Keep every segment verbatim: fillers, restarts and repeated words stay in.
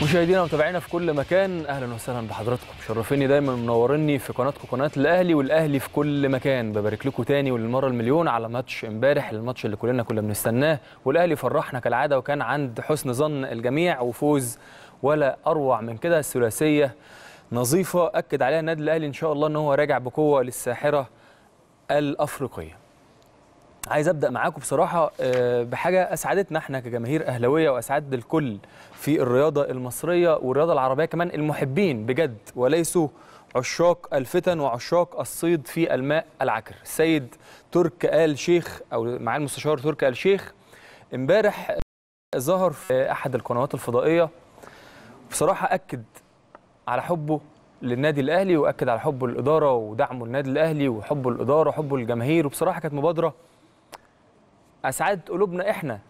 مشاهدينا ومتابعينا في كل مكان، اهلا وسهلا بحضراتكم. شرفيني دايما منوريني في قناتكم قناه الاهلي والاهلي في كل مكان. ببارك لكم تاني وللمره المليون على ماتش امبارح، الماتش اللي كلنا كنا بنستناه، والاهلي فرحنا كالعاده وكان عند حسن ظن الجميع وفوز ولا اروع من كده. الثلاثيه نظيفه اكد عليها النادي الاهلي ان شاء الله ان هو راجع بقوه للساحره الافريقيه. عايز ابدا معاكم بصراحه بحاجه اسعدتنا احنا كجماهير اهلاويه واسعد الكل في الرياضه المصريه والرياضه العربيه كمان، المحبين بجد وليسوا عشاق الفتن وعشاق الصيد في الماء العكر. السيد تركي آل شيخ او مع المستشار تركي آل شيخ امبارح ظهر في احد القنوات الفضائيه، بصراحه اكد على حبه للنادي الاهلي واكد على حبه للاداره ودعمه للنادي الاهلي وحبه للاداره وحبه للجماهير، وبصراحه كانت مبادره أسعدت قلوبنا إحنا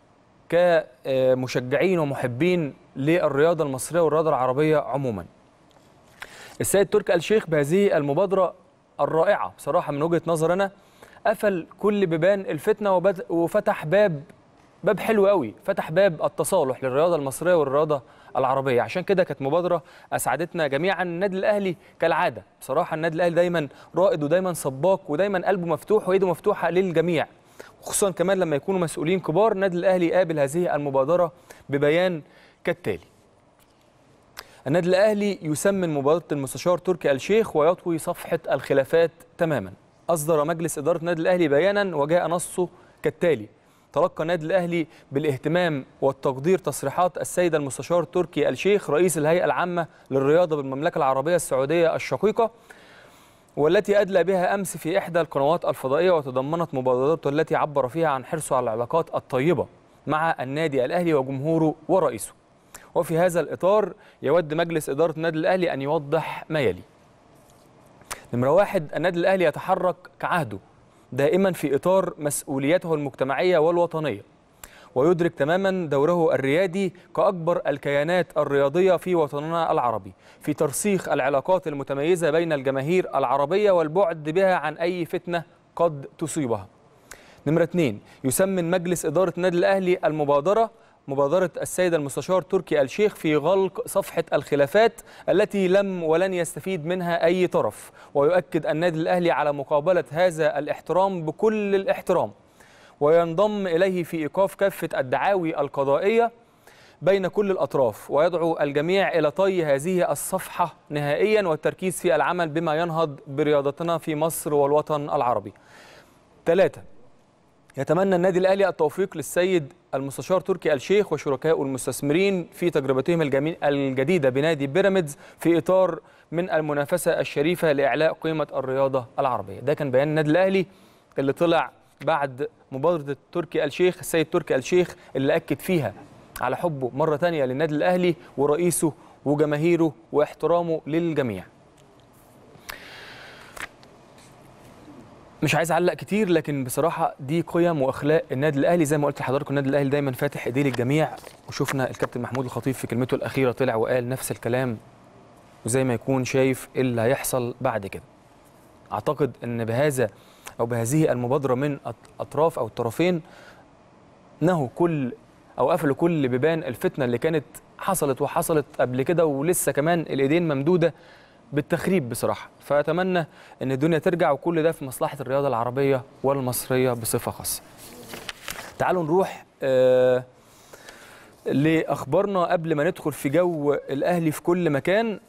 كمشجعين ومحبين للرياضة المصرية والرياضة العربية عموما. السيد تركي آل شيخ بهذه المبادرة الرائعة بصراحة من وجهة نظر أنا قفل كل بيبان الفتنة وفتح باب باب حلو قوي، فتح باب التصالح للرياضة المصرية والرياضة العربية. عشان كده كانت مبادرة أسعدتنا جميعا. النادي الأهلي كالعادة بصراحة النادي الأهلي دايما رائد ودايما سباق ودايما قلبه مفتوح وإيده مفتوحة للجميع، خصوصا كمان لما يكونوا مسؤولين كبار. النادي الاهلي قابل هذه المبادره ببيان كالتالي: النادي الاهلي يسمن مبادره المستشار تركي آل شيخ ويطوي صفحه الخلافات تماما. اصدر مجلس اداره النادي الاهلي بيانا وجاء نصه كالتالي: تلقى النادي الاهلي بالاهتمام والتقدير تصريحات السيد المستشار تركي آل شيخ رئيس الهيئه العامه للرياضه بالمملكه العربيه السعوديه الشقيقه، والتي أدلى بها أمس في إحدى القنوات الفضائية، وتضمنت مبادرته التي عبر فيها عن حرصه على العلاقات الطيبة مع النادي الأهلي وجمهوره ورئيسه. وفي هذا الإطار يود مجلس إدارة النادي الأهلي أن يوضح ما يلي: نمرة واحد، النادي الأهلي يتحرك كعهده دائما في إطار مسؤولياته المجتمعية والوطنية، ويدرك تماما دوره الريادي كأكبر الكيانات الرياضية في وطننا العربي في ترسيخ العلاقات المتميزة بين الجماهير العربية والبعد بها عن أي فتنة قد تصيبها. نمرة اثنين، يسمن مجلس إدارة النادي الأهلي المبادرة مبادرة السيد المستشار تركي آل شيخ في غلق صفحة الخلافات التي لم ولن يستفيد منها أي طرف، ويؤكد النادي الأهلي على مقابلة هذا الاحترام بكل الاحترام، وينضم إليه في إيقاف كافة الدعاوي القضائية بين كل الأطراف، ويدعو الجميع إلى طي هذه الصفحة نهائيا والتركيز في العمل بما ينهض برياضتنا في مصر والوطن العربي. ثلاثة، يتمنى النادي الأهلي التوفيق للسيد المستشار تركي آل شيخ وشركائه المستثمرين في تجربتهم الجديدة بنادي بيراميدز في إطار من المنافسة الشريفة لإعلاء قيمة الرياضة العربية. ده كان بيان النادي الأهلي اللي طلع بعد مبادرة تركي آل شيخ، السيد تركي آل شيخ اللي أكد فيها على حبه مرة تانية للنادي الأهلي ورئيسه وجماهيره واحترامه للجميع. مش عايز أعلق كتير، لكن بصراحة دي قيم وأخلاق النادي الأهلي. زي ما قلت لحضراتكم النادي الأهلي دايما فاتح إيديه للجميع، وشفنا الكابتن محمود الخطيب في كلمته الأخيرة طلع وقال نفس الكلام، وزي ما يكون شايف إيه اللي هيحصل بعد كده. أعتقد أن بهذا أو بهذه المبادرة من أطراف أو الطرفين نهوا كل أو قفلوا كل بيبان الفتنة اللي كانت حصلت وحصلت قبل كده، ولسه كمان الإيدين ممدودة بالتخريب بصراحة. فأتمنى أن الدنيا ترجع، وكل ده في مصلحة الرياضة العربية والمصرية بصفة خاصة. تعالوا نروح آه لأخبارنا قبل ما ندخل في جو الأهلي في كل مكان.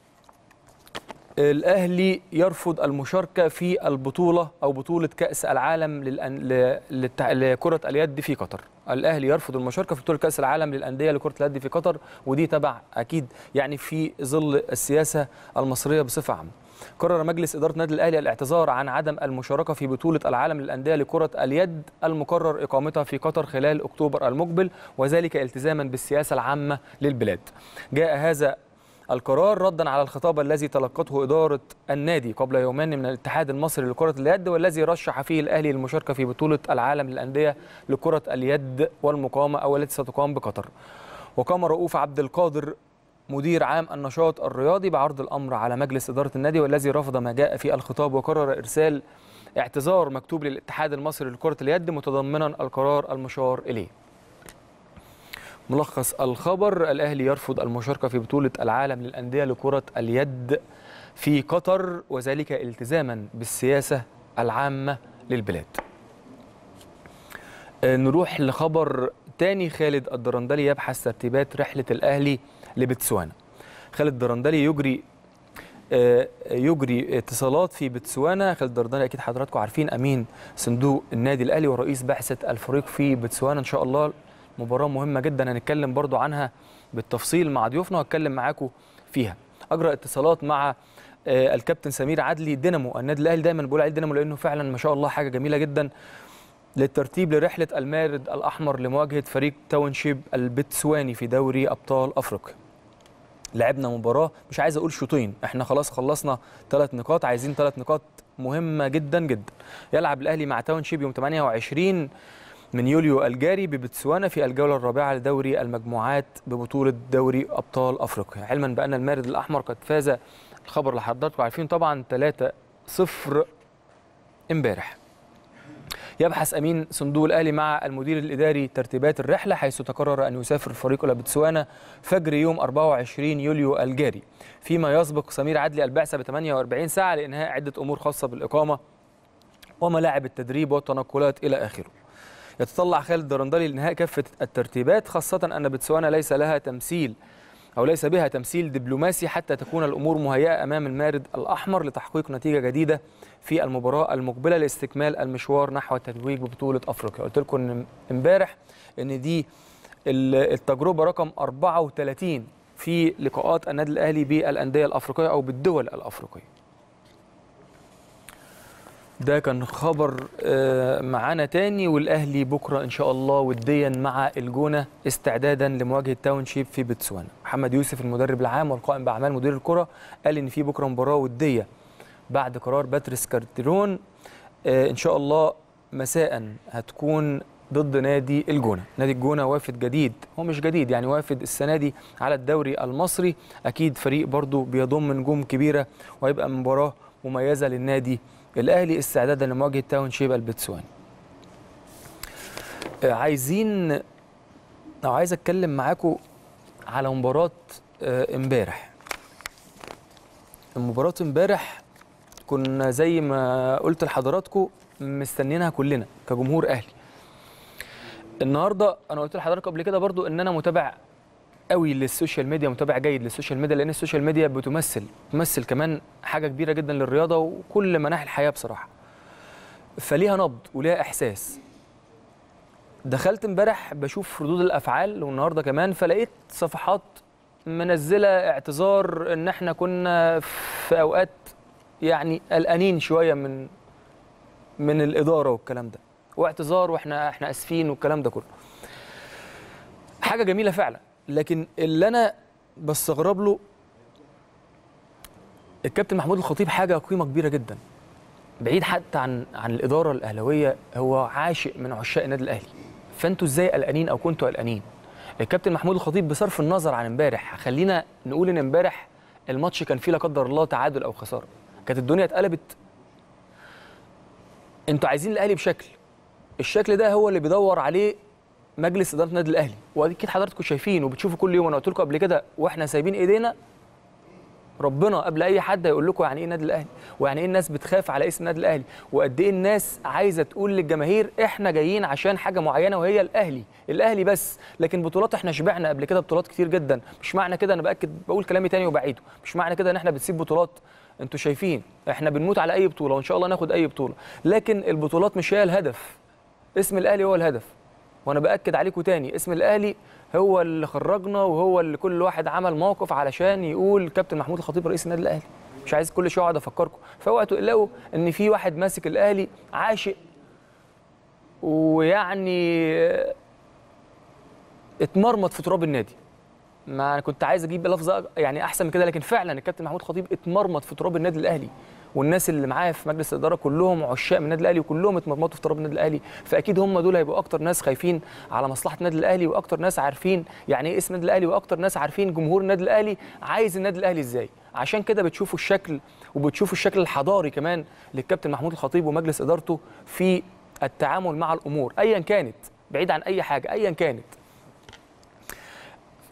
الأهلي يرفض المشاركة في البطولة أو بطولة كأس العالم للأن... لكرة اليد في قطر. الأهلي يرفض المشاركة في بطولة كأس العالم للأندية لكرة اليد في قطر، ودي تبع أكيد يعني في ظل السياسة المصرية بصفة عامة. قرر مجلس إدارة النادي الأهلي الاعتذار عن عدم المشاركة في بطولة العالم للأندية لكرة اليد المقرر إقامتها في قطر خلال أكتوبر المقبل، وذلك التزاما بالسياسة العامة للبلاد. جاء هذا القرار ردا على الخطاب الذي تلقته إدارة النادي قبل يومين من الاتحاد المصري لكرة اليد، والذي رشح فيه الأهلي للمشاركة في بطولة العالم للأندية لكرة اليد والمقامة أو التي ستقام بقطر. وقام رؤوف عبد القادر مدير عام النشاط الرياضي بعرض الأمر على مجلس إدارة النادي، والذي رفض ما جاء في الخطاب، وقرر إرسال اعتذار مكتوب للاتحاد المصري لكرة اليد متضمنا القرار المشار إليه. ملخص الخبر: الأهلي يرفض المشاركة في بطولة العالم للأندية لكرة اليد في قطر، وذلك التزاما بالسياسة العامة للبلاد. نروح لخبر تاني: خالد الدرندلي يبحث ترتيبات رحلة الأهلي لبتسوانا. خالد الدرندلي يجري يجري اتصالات في بتسوانا. خالد الدرندلي اكيد حضراتكم عارفين امين صندوق النادي الاهلي ورئيس بعثة الفريق في بتسوانا. ان شاء الله مباراة مهمة جدا هنتكلم برضو عنها بالتفصيل مع ضيوفنا وهتكلم معاكم فيها. اجرى اتصالات مع الكابتن سمير عدلي دينامو النادي الاهلي، دايما بقول عليه دينامو لانه فعلا ما شاء الله حاجة جميلة جدا، للترتيب لرحلة المارد الأحمر لمواجهة فريق تاونشيب البتسواني في دوري أبطال أفريقيا. لعبنا مباراة مش عايز أقول شوطين، احنا خلاص خلصنا ثلاث نقاط، عايزين ثلاث نقاط مهمة جدا جدا. يلعب الأهلي مع تاونشيب يوم ثمانية وعشرين من يوليو الجاري ببتسوانا في الجولة الرابعة لدوري المجموعات ببطولة دوري أبطال أفريقيا، علما بأن المارد الأحمر قد فاز، الخبر اللي حضراتكم عارفين طبعا، ثلاثة صفر امبارح. يبحث امين صندوق الاهلي مع المدير الاداري ترتيبات الرحله، حيث تقرر ان يسافر الفريق الى بتسوانا فجر يوم أربعة وعشرين يوليو الجاري، فيما يسبق سمير عدلي البعثه ب ثمانية وأربعين ساعه لانهاء عده امور خاصه بالاقامه وملاعب التدريب والتنقلات الى اخره. يتطلع خالد الدرندلي لانهاء كافه الترتيبات، خاصه ان بتسوانا ليس لها تمثيل أو ليس بها تمثيل دبلوماسي حتى تكون الأمور مهيئة أمام المارد الأحمر لتحقيق نتيجة جديدة في المباراة المقبلة لاستكمال المشوار نحو التتويج ببطولة أفريقيا. قلت لكم امبارح إن دي التجربة رقم أربعة وثلاثين في لقاءات النادي الأهلي بالأندية الأفريقية أو بالدول الأفريقية. ده كان خبر معانا تاني. والأهلي بكرة إن شاء الله وديا مع الجونة استعدادا لمواجهة تاونشيب في بتسوانا. محمد يوسف المدرب العام والقائم بأعمال مدير الكرة قال إن في بكرة مباراة ودية بعد قرار باتريس كارتيرون إن شاء الله مساء هتكون ضد نادي الجونة. نادي الجونة وافد جديد، هو مش جديد يعني، وافد السنة دي على الدوري المصري، أكيد فريق برضو بيضم نجوم كبيرة وهيبقى مباراة مميزة للنادي الأهلي استعدادا لمواجهة تاونشيب البتسواني. عايزين أو عايز أتكلم معاكم على مباراة امبارح. المباراة امبارح كنا زي ما قلت لحضراتكم مستنيينها كلنا كجمهور أهلي. النهارده أنا قلت لحضراتكم قبل كده برضو إن أنا متابع قوي للسوشيال ميديا، متابع جيد للسوشيال ميديا، لان السوشيال ميديا بتمثل بتمثل كمان حاجه كبيره جدا للرياضه وكل مناحي الحياه بصراحه. فليها نبض وليها احساس. دخلت امبارح بشوف ردود الافعال والنهارده كمان، فلقيت صفحات منزله اعتذار ان احنا كنا في اوقات يعني قلقانين شويه من من الاداره والكلام ده، واعتذار واحنا احنا اسفين والكلام ده كله. حاجه جميله فعلا، لكن اللي انا بستغرب له الكابتن محمود الخطيب حاجه قيمه كبيره جدا، بعيد حتى عن عن الاداره الاهلاويه، هو عاشق من عشاق النادي الاهلي. فانتوا ازاي قلقانين او كنتوا قلقانين؟ الكابتن محمود الخطيب بصرف النظر عن امبارح، خلينا نقول ان امبارح الماتش كان فيه لا قدر الله تعادل او خساره، كانت الدنيا اتقلبت. انتوا عايزين الاهلي بشكل، الشكل ده هو اللي بيدور عليه مجلس اداره النادي الاهلي، واكيد حضراتكم شايفين وبتشوفوا كل يوم. انا قلت لكم قبل كده واحنا سايبين ايدينا، ربنا قبل اي حد هيقول لكم يعني ايه النادي الاهلي، ويعني ايه الناس بتخاف على اسم النادي الاهلي، وقد ايه الناس عايزه تقول للجماهير احنا جايين عشان حاجه معينه وهي الاهلي، الاهلي بس. لكن بطولات احنا شبعنا قبل كده بطولات كتير جدا، مش معنى كده، انا باكد بقول كلامي تاني وبعيده، مش معنى كده ان احنا بنسيب بطولات. انتوا شايفين احنا بنموت على اي بطوله وان شاء الله ناخد اي بطوله، لكن البطولات مش هي الهدف، اسم الاهلي هو الهدف. وانا باكد عليكم تاني، اسم الاهلي هو اللي خرجنا، وهو اللي كل واحد عمل موقف علشان يقول كابتن محمود الخطيب رئيس النادي الاهلي. مش عايز كل شويه اقعد افكركم، فاوعوا تقلقوا ان في واحد ماسك الاهلي عاشق ويعني اتمرمط في تراب النادي. ما انا كنت عايز اجيب لفظ يعني احسن من كده، لكن فعلا الكابتن محمود الخطيب اتمرمط في تراب النادي الاهلي، والناس اللي معاه في مجلس الاداره كلهم عشاق من النادي الاهلي وكلهم اتمرمطوا في تراب النادي الاهلي، فاكيد هم دول هيبقوا اكتر ناس خايفين على مصلحه النادي الاهلي، واكتر ناس عارفين يعني ايه اسم النادي الاهلي، واكتر ناس عارفين جمهور النادي الاهلي عايز النادي الاهلي ازاي. عشان كده بتشوفوا الشكل وبتشوفوا الشكل الحضاري كمان للكابتن محمود الخطيب ومجلس ادارته في التعامل مع الامور ايا كانت، بعيد عن اي حاجه ايا كانت.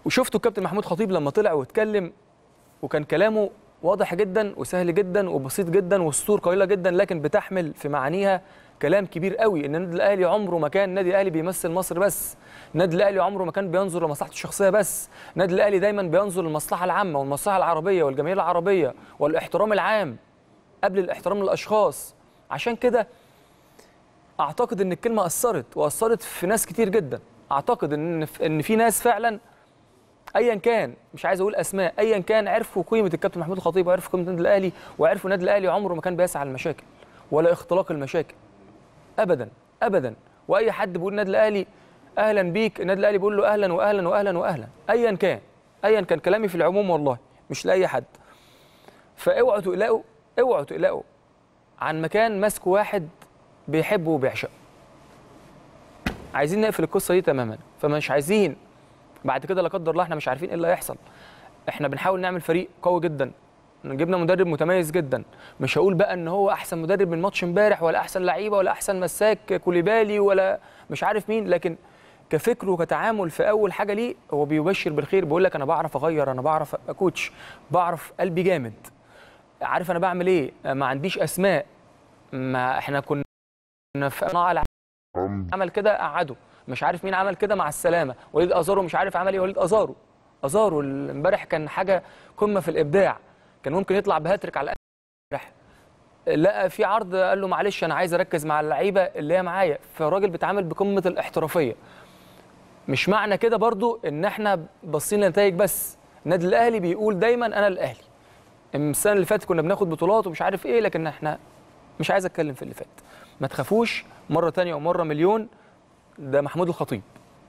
وشفتوا الكابتن محمود خطيب لما طلع واتكلم وكان كلامه واضح جدا وسهل جدا وبسيط جدا وسطور قليله جدا، لكن بتحمل في معانيها كلام كبير قوي. ان النادي الاهلي عمره ما كان النادي الاهلي بيمثل مصر بس، النادي الاهلي عمره ما كان بينظر لمصلحته الشخصيه بس، النادي الاهلي دايما بينظر للمصلحه العامه والمصلحه العربيه والجماهير العربيه والاحترام العام قبل الاحترام للاشخاص. عشان كده اعتقد ان الكلمه اثرت واثرت في ناس كتير جدا. اعتقد ان ان في ناس فعلا ايا كان، مش عايز اقول اسماء، ايا كان عرفوا قيمه الكابتن محمود الخطيب وعرفوا قيمه النادي الاهلي وعرفوا النادي الاهلي عمره ما كان بيسعى للمشاكل ولا اختلاق المشاكل ابدا ابدا. واي حد بيقول النادي الاهلي اهلا بيك، النادي الاهلي بيقول له اهلا واهلا واهلا واهلا، ايا كان ايا كان. كلامي في العموم والله مش لاي حد. فاوعوا تقلقوا، اوعوا تقلقوا عن مكان ماسكه واحد بيحبه وبيعشقه. عايزين نقفل القصه دي تماما، فمش عايزين بعد كده لا قدر الله احنا مش عارفين ايه اللي هيحصل. احنا بنحاول نعمل فريق قوي جدا، جبنا مدرب متميز جدا، مش هقول بقى ان هو احسن مدرب من ماتش امبارح ولا احسن لعيبه ولا احسن مساك كوليبالي ولا مش عارف مين، لكن كفكر وكتعامل في اول حاجه ليه هو بيبشر بالخير. بيقول لك انا بعرف اغير، انا بعرف اكوتش، بعرف قلبي جامد، عارف انا بعمل ايه، ما عنديش اسماء. ما احنا كنا في صناعه عمل كده قعده، مش عارف مين عمل كده مع السلامه، وليد ازارو مش عارف عمل ايه، وليد ازارو ازارو امبارح كان حاجه قمه في الابداع، كان ممكن يطلع بهاتريك على امبارح. لقى في عرض قال له معلش انا عايز اركز مع اللعيبه اللي هي معايا، فالراجل بيتعامل بقمه الاحترافيه. مش معنى كده برضو ان احنا باصين لنتائج بس. النادي الاهلي بيقول دايما انا الاهلي. السنه اللي فاتت كنا بناخد بطولات ومش عارف ايه، لكن احنا مش عايز اتكلم في اللي فات. ما تخافوش، مره ثانيه ومره مليون، ده محمود الخطيب.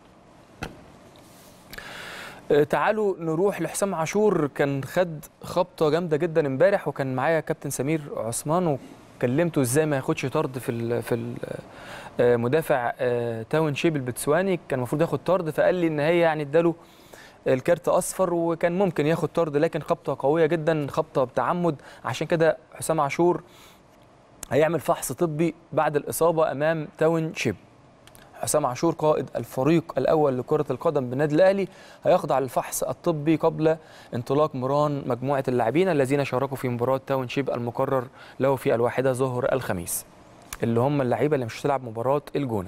تعالوا نروح لحسام عاشور. كان خد خبطه جامده جدا امبارح، وكان معايا كابتن سمير عثمان وكلمته ازاي ما ياخدش طرد في ال في ال مدافع تاون شيب البتسواني، كان المفروض ياخد طرد، فقال لي ان هي يعني اداله الكارت اصفر وكان ممكن ياخد طرد، لكن خبطه قويه جدا، خبطه بتعمد. عشان كده حسام عاشور هيعمل فحص طبي بعد الاصابه امام تاون شيب. حسام عاشور قائد الفريق الاول لكره القدم بالنادي الاهلي هيخضع للفحص الطبي قبل انطلاق مران مجموعه اللاعبين الذين شاركوا في مباراه تاون شيب المقرر له في الواحده ظهر الخميس، اللي هم اللعيبه اللي مش هتلعب مباراه الجونه.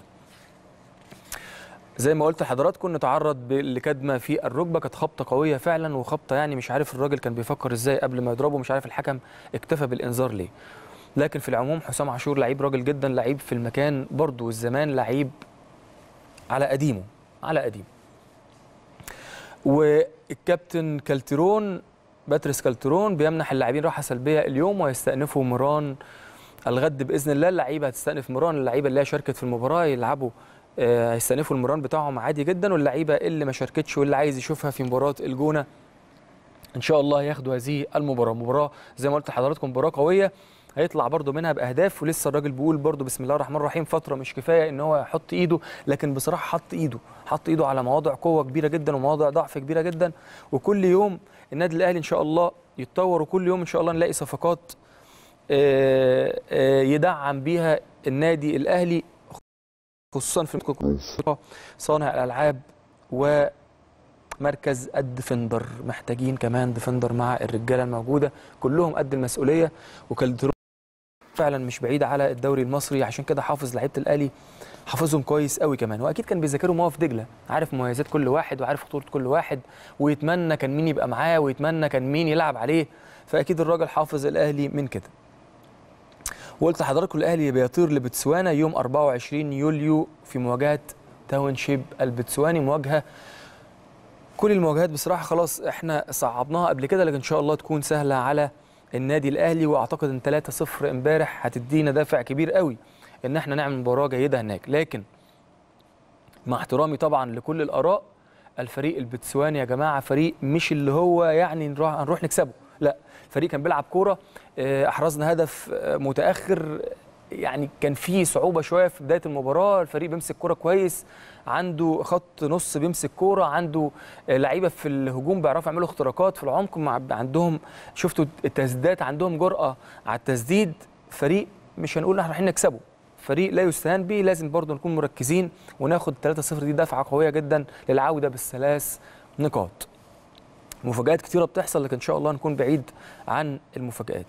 زي ما قلت لحضراتكم نتعرض لكدمه في الركبه، كانت خبطه قويه فعلا، وخبطه يعني مش عارف الراجل كان بيفكر ازاي قبل ما يضربه، مش عارف الحكم اكتفى بالانذار ليه. لكن في العموم حسام عاشور لعيب راجل جدا، لعيب في المكان برضه والزمان، لعيب على قديمه على قديمه. والكابتن كالترون باتريس كالترون بيمنح اللاعبين راحه سلبيه اليوم ويستأنفوا مران الغد باذن الله. اللعيبه هتستأنف مران، اللعيبه اللي هي شاركت في المباراه يلعبوا هيستأنفوا المران بتاعهم عادي جدا، واللعيبه اللي ما شاركتش واللي عايز يشوفها في مباراه الجونه ان شاء الله هياخدوا هذه المباراه. مباراه زي ما قلت لحضراتكم مباراه قويه، هيطلع برده منها باهداف. ولسه الراجل بيقول برده بسم الله الرحمن الرحيم، فتره مش كفايه ان هو يحط ايده، لكن بصراحه حط ايده حط ايده على مواضع قوه كبيره جدا ومواضع ضعف كبيره جدا. وكل يوم النادي الاهلي ان شاء الله يتطور، وكل يوم ان شاء الله نلاقي صفقات يدعم بيها النادي الاهلي، خصوصا في صانع الالعاب ومركز الديفندر. محتاجين كمان ديفندر مع الرجاله الموجوده، كلهم قد المسؤوليه. وكالدرو فعلا مش بعيد على الدوري المصري، عشان كده حافظ لعيبه الاهلي، حافظهم كويس قوي كمان، واكيد كان بيذاكروا موقف دجله، عارف مميزات كل واحد وعارف خطوره كل واحد، ويتمنى كان مين يبقى معاه ويتمنى كان مين يلعب عليه. فاكيد الراجل حافظ الاهلي من كده. وقلت لحضراتكم الاهلي بيطير لبتسوانا يوم أربعة وعشرين يوليو في مواجهه تاون شيب البتسواني، مواجهه كل المواجهات بصراحه خلاص احنا صعبناها قبل كده، لكن ان شاء الله تكون سهله على النادي الاهلي. واعتقد ان ثلاثة صفر امبارح هتدينا دافع كبير قوي ان احنا نعمل مباراه جيده هناك. لكن مع احترامي طبعا لكل الاراء، الفريق البتسواني يا جماعه فريق مش اللي هو يعني نروح نروح نكسبه، لا، فريق كان بيلعب كوره. احرزنا هدف متاخر، يعني كان في صعوبه شويه في بدايه المباراه. الفريق بيمسك كوره كويس، عنده خط نص بيمسك كوره، عنده لعيبه في الهجوم بيعرفوا يعملوا اختراقات في العمق، مع عندهم شفتوا التسديدات، عندهم جرأه على التسديد. فريق مش هنقول احنا رايحين نكسبه، فريق لا يستهان به، لازم برضه نكون مركزين وناخد ثلاثة صفر. دي دفعه قويه جدا للعوده بالثلاث نقاط. مفاجآت كتيرة بتحصل، لكن إن شاء الله نكون بعيد عن المفاجآت.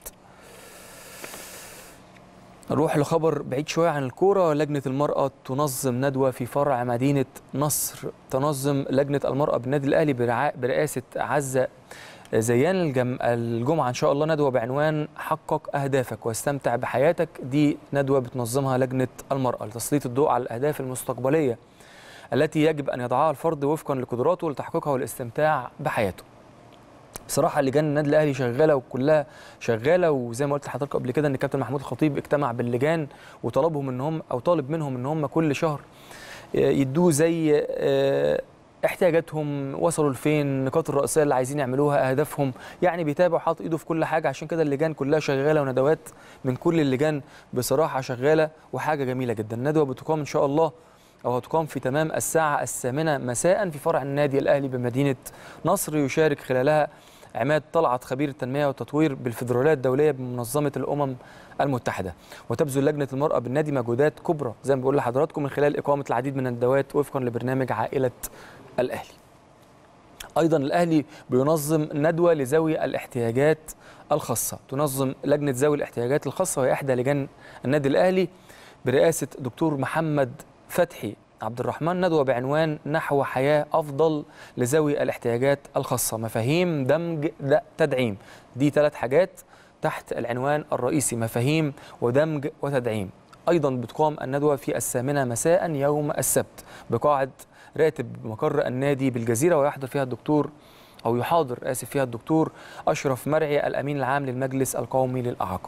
نروح لخبر بعيد شوية عن الكورة. لجنة المرأة تنظم ندوة في فرع مدينة نصر. تنظم لجنة المرأة بالنادي الأهلي برئاسة عزة زيان الجم... الجمعة إن شاء الله ندوة بعنوان حقق أهدافك واستمتع بحياتك. دي ندوة بتنظمها لجنة المرأة لتسليط الضوء على الأهداف المستقبلية التي يجب أن يضعها الفرد وفقا لقدراته لتحقيقها والاستمتاع بحياته. بصراحه لجان النادي الاهلي شغاله وكلها شغاله، وزي ما قلت لحضرتك قبل كده ان الكابتن محمود الخطيب اجتمع باللجان وطلبهم ان هم او طالب منهم ان هم كل شهر يدوه زي احتياجاتهم، وصلوا لفين، النقاط الرئيسيه اللي عايزين يعملوها، اهدافهم، يعني بيتابع وحاطط ايده في كل حاجه. عشان كده اللجان كلها شغاله وندوات من كل اللجان بصراحه شغاله وحاجه جميله جدا. الندوه بتقام ان شاء الله أو هتقام في تمام الساعة الثامنة مساء في فرع النادي الأهلي بمدينة نصر. يشارك خلالها عماد طلعت خبير التنمية والتطوير بالفيدرالية الدولية بمنظمة الأمم المتحدة. وتبذل لجنة المرأة بالنادي مجهودات كبرى زي ما بقول لحضراتكم من خلال إقامة العديد من الندوات وفقا لبرنامج عائلة الأهلي. أيضا الأهلي بينظم ندوة لذوي الاحتياجات الخاصة. تنظم لجنة ذوي الاحتياجات الخاصة وهي إحدى لجان النادي الأهلي برئاسة دكتور محمد فتحي عبد الرحمن ندوة بعنوان نحو حياة أفضل لذوي الاحتياجات الخاصة، مفاهيم دمج تدعيم. دي ثلاث حاجات تحت العنوان الرئيسي، مفاهيم ودمج وتدعيم. أيضا بتقام الندوة في الثامنة مساء يوم السبت بقاعة راتب مقر النادي بالجزيرة، ويحضر فيها الدكتور أو يحاضر آسف فيها الدكتور أشرف مرعي الأمين العام للمجلس القومي للإعاقة.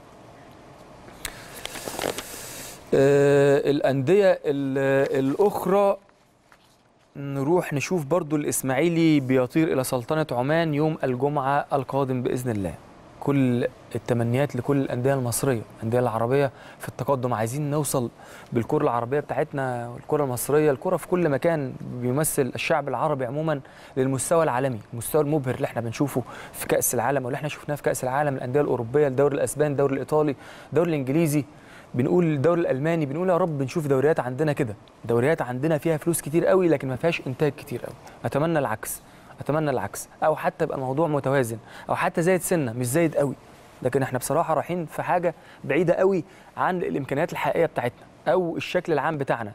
آه الأندية الأخرى نروح نشوف برضو الإسماعيلي بيطير إلى سلطنة عمان يوم الجمعة القادم بإذن الله. كل التمنيات لكل الأندية المصرية، الأندية العربية في التقدم. عايزين نوصل بالكرة العربية بتاعتنا والكرة المصرية، الكرة في كل مكان بيمثل الشعب العربي عموما للمستوى العالمي، المستوى المبهر اللي احنا بنشوفه في كأس العالم واللي احنا شفناه في كأس العالم، الأندية الأوروبية، الدوري الأسباني، الدوري الإيطالي، الدوري الإنجليزي، بنقول الدوري الالماني، بنقول يا رب بنشوف دوريات عندنا كده، دوريات عندنا فيها فلوس كتير قوي لكن ما فيهاش انتاج كتير قوي. اتمنى العكس، اتمنى العكس، او حتى يبقى الموضوع متوازن، او حتى زايد سنه مش زايد قوي. لكن احنا بصراحه رايحين في حاجه بعيده قوي عن الامكانيات الحقيقيه بتاعتنا او الشكل العام بتاعنا.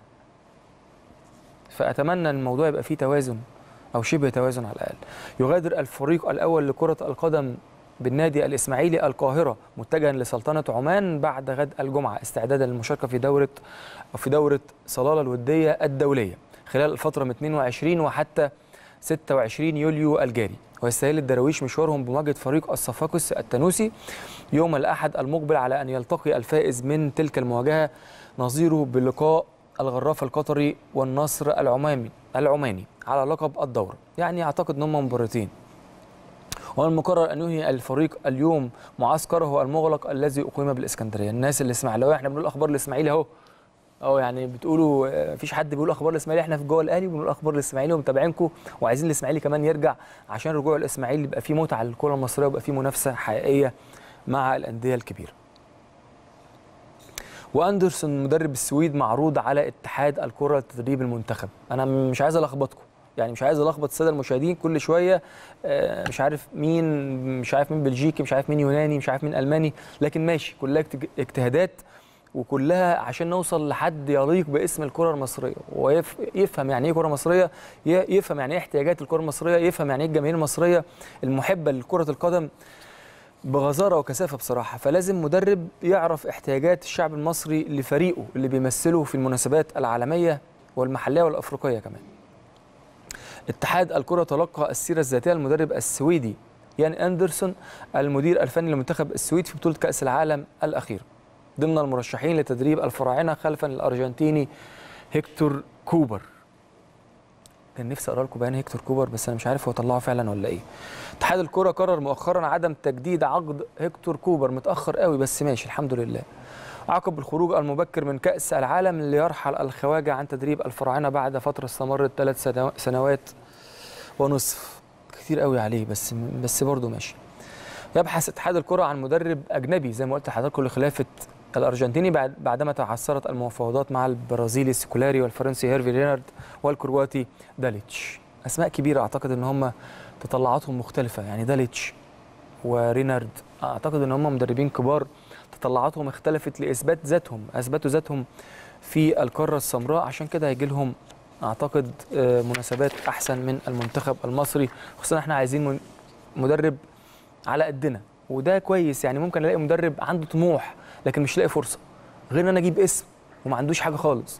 فاتمنى ان الموضوع يبقى فيه توازن او شبه توازن على الاقل. يغادر الفريق الاول لكره القدم بالنادي الإسماعيلي القاهرة متجها لسلطنة عمان بعد غد الجمعة استعدادا للمشاركة في دورة في دورة صلالة الودية الدولية خلال الفترة من اثنين وعشرين وحتى ستة وعشرين يوليو الجاري. ويستهل الدراويش مشوارهم بمواجهة فريق الصفاقس التونسي يوم الأحد المقبل، على أن يلتقي الفائز من تلك المواجهة نظيره بلقاء الغراف القطري والنصر العماني العماني على لقب الدورة. يعني أعتقد أن هم مباراتين. والمقرر أن ينهي الفريق اليوم معسكره المغلق الذي أقيم بالإسكندرية. الناس الإسماعيلاوية احنا بنقول أخبار الإسماعيلي أهو أهو يعني بتقولوا مفيش حد بيقول أخبار الإسماعيلي، احنا في جوه الأهلي بنقول أخبار الإسماعيلي ومتابعينكم وعايزين الإسماعيلي كمان يرجع عشان رجوع الإسماعيلي يبقى فيه متعة للكرة المصرية ويبقى فيه منافسة حقيقية مع الأندية الكبيرة. وأندرسون مدرب السويد معروض على اتحاد الكرة لتدريب المنتخب. أنا مش عايز ألخبطكم، يعني مش عايز الخبط الساده المشاهدين كل شويه مش عارف مين مش عارف مين بلجيكي، مش عارف مين يوناني، مش عارف مين الماني، لكن ماشي كلها اجتهادات وكلها عشان نوصل لحد يليق باسم الكره المصريه ويفهم يعني ايه كره مصريه، يفهم يعني ايه احتياجات الكره المصريه، يفهم يعني ايه الجماهير المصريه المحبه لكره القدم بغزاره وكثافه بصراحه. فلازم مدرب يعرف احتياجات الشعب المصري لفريقه اللي بيمثله في المناسبات العالميه والمحليه والافريقيه كمان. اتحاد الكرة تلقى السيرة الذاتية للمدرب السويدي يان أندرسون المدير الفني لمنتخب السويد في بطولة كأس العالم الأخيرة ضمن المرشحين لتدريب الفراعنة خلفا للأرجنتيني هيكتور كوبر. كان نفسي أقرأ لكم بيان هيكتور كوبر بس أنا مش عارف هو طلعه فعلا ولا إيه. اتحاد الكرة قرر مؤخرا عدم تجديد عقد هيكتور كوبر، متأخر قوي بس ماشي الحمد لله، عقب الخروج المبكر من كأس العالم اللي يرحل الخواجة عن تدريب الفراعنة بعد فترة استمرت ثلاث سنوات ونصف. كتير قوي عليه بس بس برضه ماشي. يبحث اتحاد الكرة عن مدرب أجنبي زي ما قلت لحضراتكم لخلافة الأرجنتيني بعد بعدما تعثرت المفاوضات مع البرازيلي سيكولاري والفرنسي هيرفي رينارد والكرواتي داليتش. اسماء كبيره اعتقد ان هم تطلعاتهم مختلفه، يعني داليتش ورينارد اعتقد ان هم مدربين كبار تطلعاتهم اختلفت لاثبات ذاتهم، اثبتوا ذاتهم في القاره السمراء، عشان كده هيجي لهم اعتقد مناسبات احسن من المنتخب المصري، خصوصا احنا عايزين مدرب على قدنا، وده كويس. يعني ممكن الاقي مدرب عنده طموح لكن مش لاقي فرصه، غير ان انا اجيب اسم وما عندوش حاجه خالص.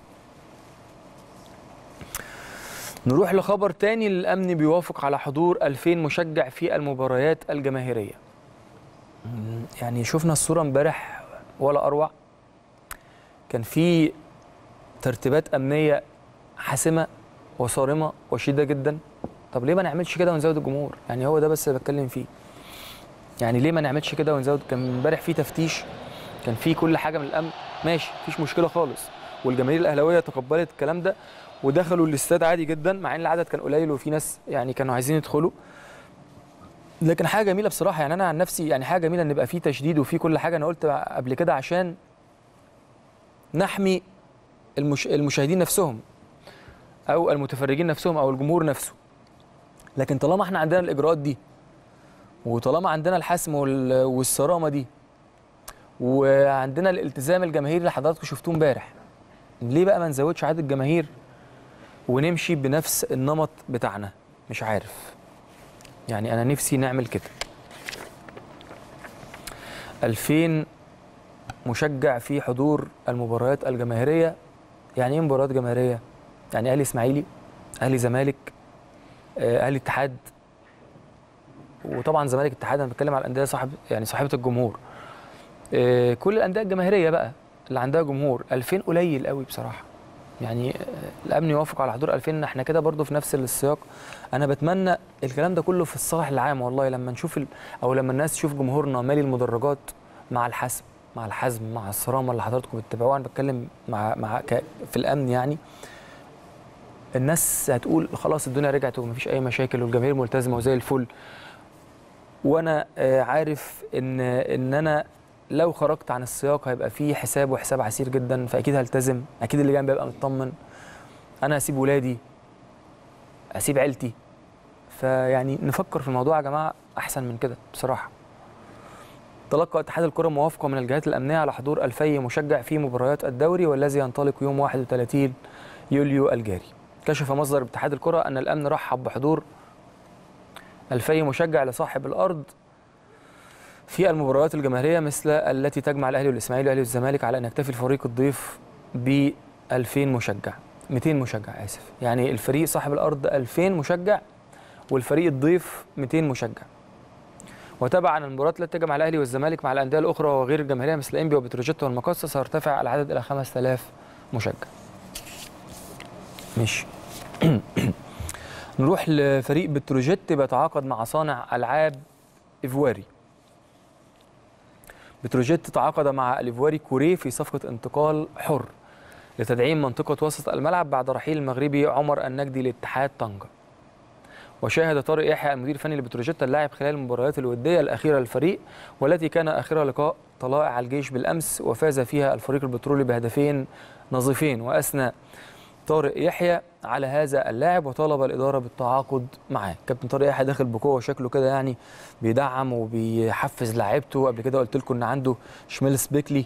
نروح لخبر تاني، الامن بيوافق على حضور ألفين مشجع في المباريات الجماهيريه. يعني شفنا الصوره امبارح ولا اروع، كان في ترتيبات امنيه حاسمه وصارمه وشديده جدا. طب ليه ما نعملش كده ونزود الجمهور؟ يعني هو ده بس اللي بتكلم فيه. يعني ليه ما نعملش كده ونزود؟ كان امبارح في تفتيش، كان في كل حاجه من الامن، ماشي مفيش مشكله خالص، والجماهير الاهلاويه تقبلت الكلام ده ودخلوا الاستاد عادي جدا، مع ان العدد كان قليل وفي ناس يعني كانوا عايزين يدخلوا. لكن حاجه جميله بصراحه، يعني انا عن نفسي يعني حاجه جميله ان يبقى في تشديد وفي كل حاجه. انا قلت قبل كده عشان نحمي المش... المشاهدين نفسهم او المتفرجين نفسهم او الجمهور نفسه. لكن طالما احنا عندنا الاجراءات دي، وطالما عندنا الحسم وال... والصرامه دي، وعندنا الالتزام الجماهيري اللي حضراتكم شفتوه امبارح، ليه بقى ما نزودش عدد الجماهير ونمشي بنفس النمط بتاعنا؟ مش عارف، يعني انا نفسي نعمل كده. ألفين مشجع في حضور المباريات الجماهيريه. يعني ايه مباريات جماهيريه؟ يعني اهلي اسماعيلي، اهلي زمالك، اهلي اتحاد، وطبعا زمالك اتحاد، انا بتكلم على الانديه صاحب يعني صاحبه الجمهور. كل الانديه الجماهيريه بقى اللي عندها جمهور. ألفين قليل قوي بصراحه، يعني الامن يوافق على حضور ألفين، احنا كده برضو في نفس السياق. انا بتمنى الكلام ده كله في الصالح العام والله، لما نشوف ال... او لما الناس تشوف جمهورنا مالي المدرجات مع الحسم مع الحزم مع الصرامه اللي حضراتكم بتتابعوها. انا بتكلم مع مع ك... في الامن، يعني الناس هتقول خلاص الدنيا رجعت ومفيش اي مشاكل والجماهير ملتزمه وزي الفل. وانا عارف ان ان انا لو خرجت عن السياق هيبقى فيه حساب وحساب عسير جدا، فاكيد هلتزم، اكيد اللي جنبي هيبقى مطمن، انا هسيب ولادي، هسيب عيلتي. فيعني نفكر في الموضوع يا جماعه احسن من كده بصراحه. تلقى اتحاد الكره موافقه من الجهات الامنيه على حضور ألفي مشجع في مباريات الدوري والذي ينطلق يوم واحد وثلاثين يوليو الجاري. كشف مصدر اتحاد الكره ان الامن رحب بحضور ألفي مشجع لصاحب الارض في المباريات الجماهيريه مثل التي تجمع الاهلي والاسماعيلي والاهلي والزمالك، على ان يكتفي الفريق الضيف ب ألفين مشجع، مئتين مشجع اسف، يعني الفريق صاحب الارض ألفين مشجع والفريق الضيف مئتين مشجع. وتبعا المباريات التي تجمع الاهلي والزمالك مع الانديه الاخرى وغير الجماهيريه مثل انبي وبتروجيت والمقصه سيرتفع العدد الى خمسة آلاف مشجع. ماشي. نروح لفريق بتروجيت بيتعاقد مع صانع العاب ايفواري. بتروجيت تعاقد مع الايفواري كوري في صفقه انتقال حر لتدعيم منطقه وسط الملعب بعد رحيل المغربي عمر النجدي لاتحاد طنجة. وشاهد طارق يحيى المدير الفني لبتروجيت اللاعب خلال المباريات الوديه الاخيره للفريق، والتي كان اخرها لقاء طلائع الجيش بالامس وفاز فيها الفريق البترولي بهدفين نظيفين. واثنى طارق يحيى على هذا اللاعب وطالب الاداره بالتعاقد معاه. كابتن طارق يحيى داخل بقوه، شكله كده يعني بيدعم وبيحفز لاعيبته. قبل كده قلت لكم ان عنده شميلس بيكلي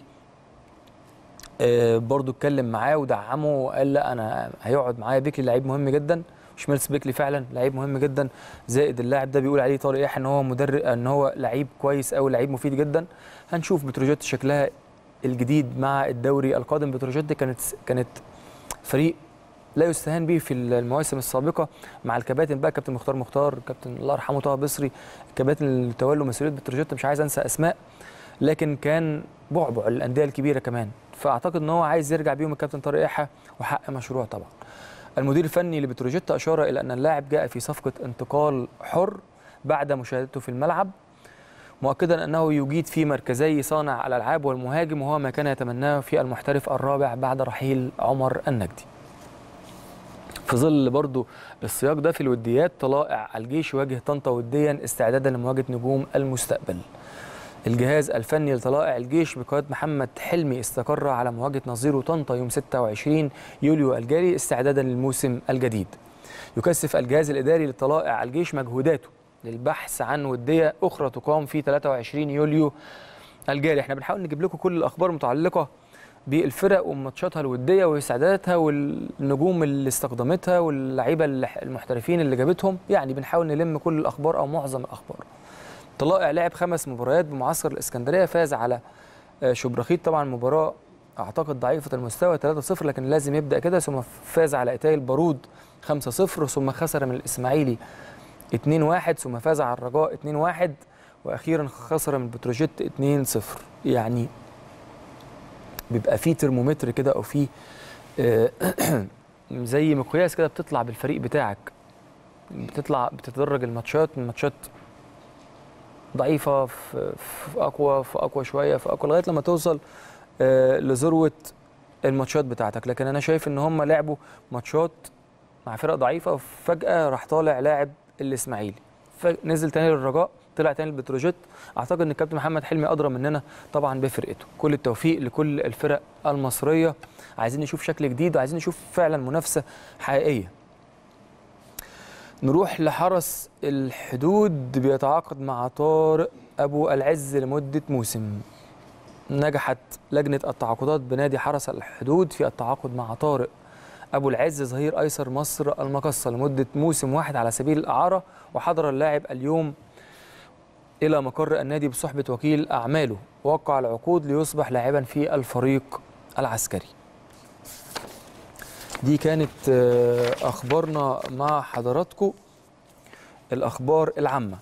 آه برضو اتكلم معاه ودعمه وقال لا انا هيقعد معايا. بيكلي لعيب مهم جدا، شميلس بيكلي فعلا لعيب مهم جدا، زائد اللاعب ده بيقول عليه طارق يحيى ان هو مدرب، ان هو لعيب كويس قوي، لعيب مفيد جدا. هنشوف بتروجيت شكلها الجديد مع الدوري القادم. بتروجيت كانت كانت فريق لا يستهان به في المواسم السابقه مع الكباتن بقى، كابتن مختار مختار، كابتن الله يرحمه طه بصري، الكباتن اللي تولوا مسؤوليه بتروجيت مش عايز انسى اسماء، لكن كان بعبع الانديه الكبيره كمان. فاعتقد ان هو عايز يرجع بيهم الكابتن طارق يحيى وحق مشروع طبعا. المدير الفني لبتروجيت اشار الى ان اللاعب جاء في صفقه انتقال حر بعد مشاهدته في الملعب، مؤكدا انه يجيد في مركزي صانع الالعاب والمهاجم، وهو ما كان يتمناه في المحترف الرابع بعد رحيل عمر النجدي. في ظل برضو السياق ده في الوديات، طلائع الجيش يواجه طنطا وديا استعدادا لمواجهه نجوم المستقبل. الجهاز الفني لطلائع الجيش بقياده محمد حلمي استقر على مواجهه نظيره طنطا يوم ستة وعشرين يوليو الجاري استعدادا للموسم الجديد. يكثف الجهاز الاداري للطلائع الجيش مجهوداته للبحث عن وديه اخرى تقام في ثلاثة وعشرين يوليو الجاري. احنا بنحاول نجيب لكم كل الاخبار المتعلقه بالفرق وماتشاتها الوديه واستعداداتها والنجوم اللي استخدمتها واللعيبه المحترفين اللي جابتهم، يعني بنحاول نلم كل الاخبار او معظم الاخبار. طلائع لعب خمس مباريات بمعسكر الاسكندريه، فاز على شبرخيت، طبعا مباراه اعتقد ضعيفه المستوى ثلاثة صفر لكن لازم يبدا كده، ثم فاز على اتاي البارود خمسة صفر، ثم خسر من الاسماعيلي اثنين واحد، ثم فاز على الرجاء اثنين واحد، واخيرا خسر من بتروجيت اثنين صفر. يعني بيبقى في ترمومتر كده او في زي مقياس كده بتطلع بالفريق بتاعك، بتطلع بتتدرج الماتشات من ماتشات ضعيفه في اقوى في اقوى شويه في اقوى لغايه لما توصل لذروه الماتشات بتاعتك. لكن انا شايف ان هم لعبوا ماتشات مع فرق ضعيفه وفجاه راح طالع لاعب الاسماعيلي، نزل تاني للرجاء، طلع تاني للبتروجيت. اعتقد ان الكابتن محمد حلمي ادرى مننا طبعا بفرقته. كل التوفيق لكل الفرق المصريه، عايزين نشوف شكل جديد وعايزين نشوف فعلا منافسه حقيقيه. نروح لحرس الحدود، بيتعاقد مع طارق ابو العز لمده موسم. نجحت لجنه التعاقدات بنادي حرس الحدود في التعاقد مع طارق ابو العز ظهير ايسر مصر المقصه لمده موسم واحد على سبيل الاعاره، وحضر اللاعب اليوم الى مقر النادي بصحبه وكيل اعماله، ووقع العقود ليصبح لاعبا في الفريق العسكري. دي كانت اخبارنا مع حضراتكم، الاخبار العامه.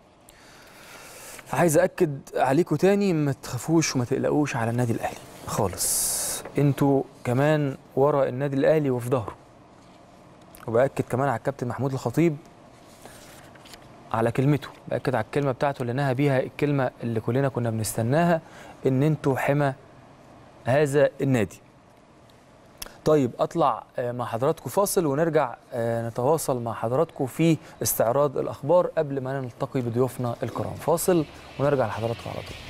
عايز اكد عليكم تاني، ما تخافوش وما تقلقوش على النادي الاهلي خالص، انتوا كمان ورا النادي الاهلي وفي ظهره. وباكد كمان على الكابتن محمود الخطيب على كلمته، باكد على الكلمه بتاعته اللي نهى بيها الكلمه اللي كلنا كنا بنستناها، ان انتوا حمى هذا النادي. طيب اطلع مع حضراتكم فاصل ونرجع نتواصل مع حضراتكم في استعراض الاخبار قبل ما نلتقي بضيوفنا الكرام. فاصل ونرجع لحضراتكم على طول.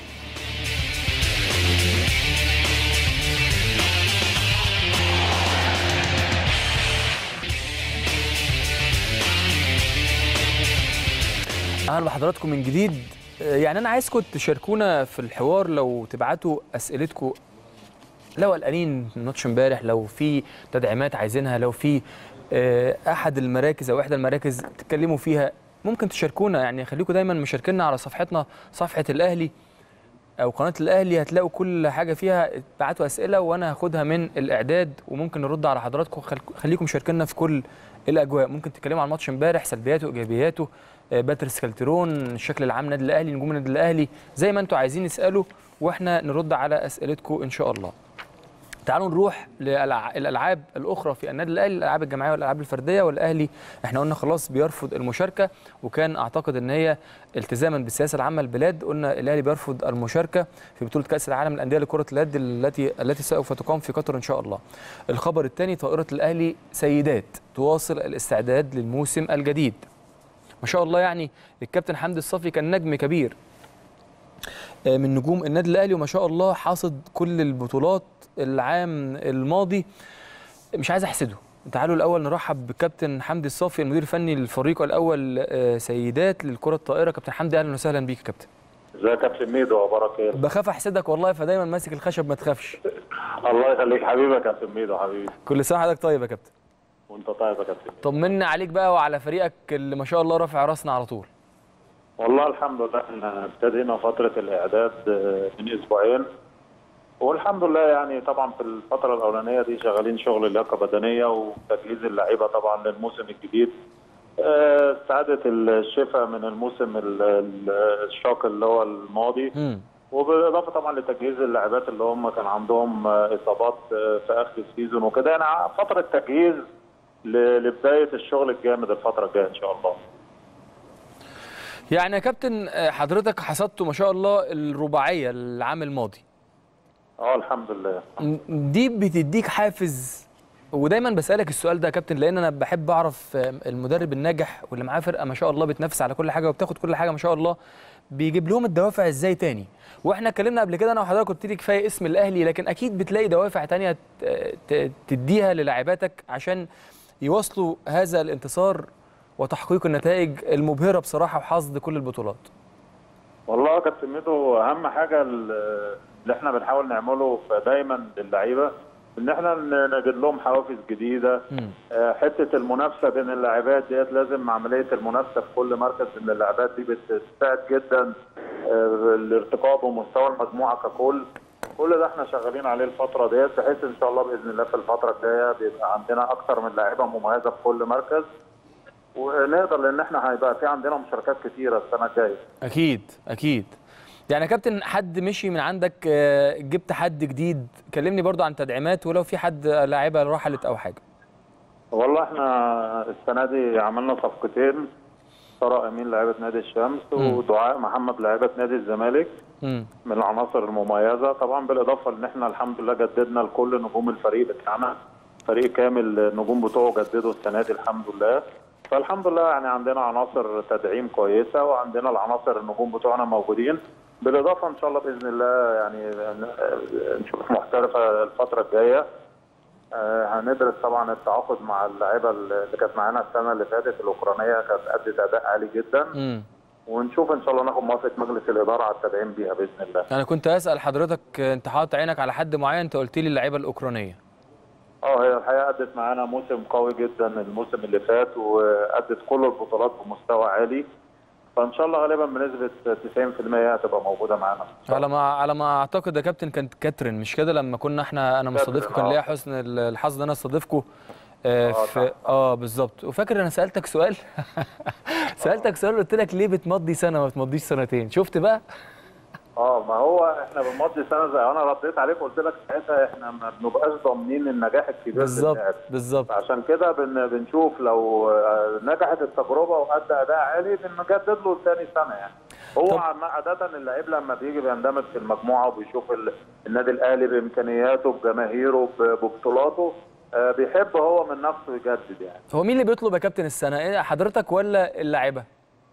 اهلا بحضراتكم من جديد. يعني انا عايزكم تشاركونا في الحوار، لو تبعتوا اسئلتكم، لو قلقانين من ماتش امبارح، لو في تدعيمات عايزينها، لو في احد المراكز او احدى المراكز تتكلموا فيها، ممكن تشاركونا. يعني خليكم دايما مشاركينا على صفحتنا، صفحه الاهلي او قناه الاهلي، هتلاقوا كل حاجه فيها. ابعتوا اسئله وانا هاخدها من الاعداد وممكن نرد على حضراتكم. خليكم مشاركينا في كل الاجواء، ممكن تتكلموا عن ماتش امبارح، سلبياته ايجابياته، باتريس كالترون، الشكل العام النادي الاهلي، نجوم النادي الاهلي، زي ما انتم عايزين اسالوا واحنا نرد على اسئلتكم ان شاء الله. تعالوا نروح للالعاب الاخرى في النادي الاهلي، الالعاب الجماعيه والالعاب الفرديه. والاهلي احنا قلنا خلاص بيرفض المشاركه، وكان اعتقد ان هي التزاما بالسياسه العامه للبلاد. قلنا الاهلي بيرفض المشاركه في بطوله كاس العالم للانديه لكره اليد التي التي سوف تقام في قطر ان شاء الله. الخبر الثاني، طائره الاهلي سيدات تواصل الاستعداد للموسم الجديد. ما شاء الله، يعني الكابتن حمدي الصافي كان نجم كبير من نجوم النادي الاهلي، وما شاء الله حاصد كل البطولات العام الماضي. مش عايز احسده. تعالوا الاول نرحب بالكابتن حمدي الصافي، المدير الفني للفريق الاول سيدات للكره الطائره. كابتن حمدي اهلا وسهلا بيك يا كابتن. ازيك يا كابتن ميدو، اخبارك ايه؟ بخاف احسدك والله، فدايما ماسك الخشب ما تخافش. الله يخليك حبيبي يا كابتن ميدو حبيبي. كل سنه وحضرتك طيب يا كابتن. وانت طيب يا كابتن. طمنا عليك بقى وعلى فريقك اللي ما شاء الله رافع راسنا على طول. والله الحمد لله احنا ابتدينا فتره الاعداد من اسبوعين، والحمد لله يعني طبعا في الفتره الاولانيه دي شغالين شغل لياقه بدنيه وتجهيز اللعيبه طبعا للموسم الجديد، استعاده الشفاء من الموسم الشاق اللي هو الماضي، م. وبالاضافه طبعا لتجهيز اللاعبات اللي هم كان عندهم اصابات في اخر السيزون وكده. يعني فتره تجهيز لبدايه الشغل الجامد الفتره الجايه ان شاء الله. يعني يا كابتن حضرتك حصدتوا ما شاء الله الرباعيه العام الماضي. اه الحمد لله. دي بتديك حافز، ودايما بسالك السؤال ده يا كابتن لان انا بحب اعرف المدرب الناجح واللي معاه فرقه ما شاء الله بتنافس على كل حاجه وبتاخد كل حاجه ما شاء الله، بيجيب لهم الدوافع ازاي تاني. واحنا اتكلمنا قبل كده انا وحضرتك قلت لي كفايه اسم الاهلي، لكن اكيد بتلاقي دوافع تانيه تديها للاعباتك عشان يواصلوا هذا الانتصار وتحقيق النتائج المبهره بصراحه وحصد كل البطولات؟ والله يا كابتن ميدو، اهم حاجه اللي احنا بنحاول نعمله دايما للعيبه ان احنا نجد لهم حوافز جديده. آه، حته المنافسه بين اللاعبات ديت، لازم عمليه المنافسه في كل مركز من اللاعبات دي بتساعد جدا آه، الارتقاء بمستوى المجموعه ككل. كل ده احنا شغالين عليه الفتره ديت، بحيث ان شاء الله باذن الله في الفتره الجايه بيبقى عندنا اكثر من لاعيبه مميزه في كل مركز، ونقدر لان احنا هيبقى في عندنا مشاركات كثيره السنه الجايه. اكيد اكيد. يعني يا كابتن، حد مشي من عندك آه، جبت حد جديد؟ كلمني برضو عن تدعيمات، ولو في حد لاعيبه رحلت او حاجه. والله احنا السنه دي عملنا صفقتين، ساره امين لاعبه نادي الشمس مم. ودعاء محمد لاعبه نادي الزمالك. مم. من العناصر المميزه طبعا، بالاضافه ان احنا الحمد لله جددنا لكل نجوم الفريق بتاعنا، فريق كامل النجوم بتوعه جددوا السنه دي الحمد لله. فالحمد لله يعني عندنا عناصر تدعيم كويسه، وعندنا العناصر النجوم بتوعنا موجودين، بالاضافه ان شاء الله باذن الله يعني نشوف محترفه الفتره الجايه. هندرس طبعا التعاقد مع اللاعيبه اللي كانت معانا السنه اللي فاتت الاوكرانيه، كانت ادت اداء عالي جدا. مم. ونشوف ان شاء الله ناخد موافقه مجلس الاداره على التدعيم بيها باذن الله. انا كنت اسال حضرتك، انت حاطط عينك على حد معين، انت قلت لي اللعيبه الاوكرانيه. اه هي الحقيقه ادت معانا موسم قوي جدا الموسم اللي فات، وادت كل البطولات بمستوى عالي، فان شاء الله غالبا بنسبه تسعين في المية هتبقى موجوده معانا. على ما على ما اعتقد يا كابتن كانت كاترين، مش كده؟ لما كنا احنا انا مستضيفكم كان ليا حسن الحظ ان انا استضيفكم آه في اه بالظبط. وفاكر انا سالتك سؤال سالتك سؤال قلت لك ليه بتمضي سنه ما بتمضيش سنتين؟ شفت بقى؟ اه ما هو احنا بنمضي سنه زي انا رديت عليك قلت لك ساعتها احنا ما بنبقاش ضامنين النجاح الكبير بالظبط بالظبط. عشان كده بن بنشوف لو نجحت التجربه وادى اداء عالي بنجدد له ثاني سنه يعني. هو عاده اللعيب لما بيجي بيندمج في المجموعه وبيشوف النادي الاهلي بامكانياته بجماهيره ببطولاته، بيحب هو من نفسه يجدد يعني. هو مين اللي بيطلب يا كابتن السنه؟ ايه، حضرتك ولا اللاعيبه؟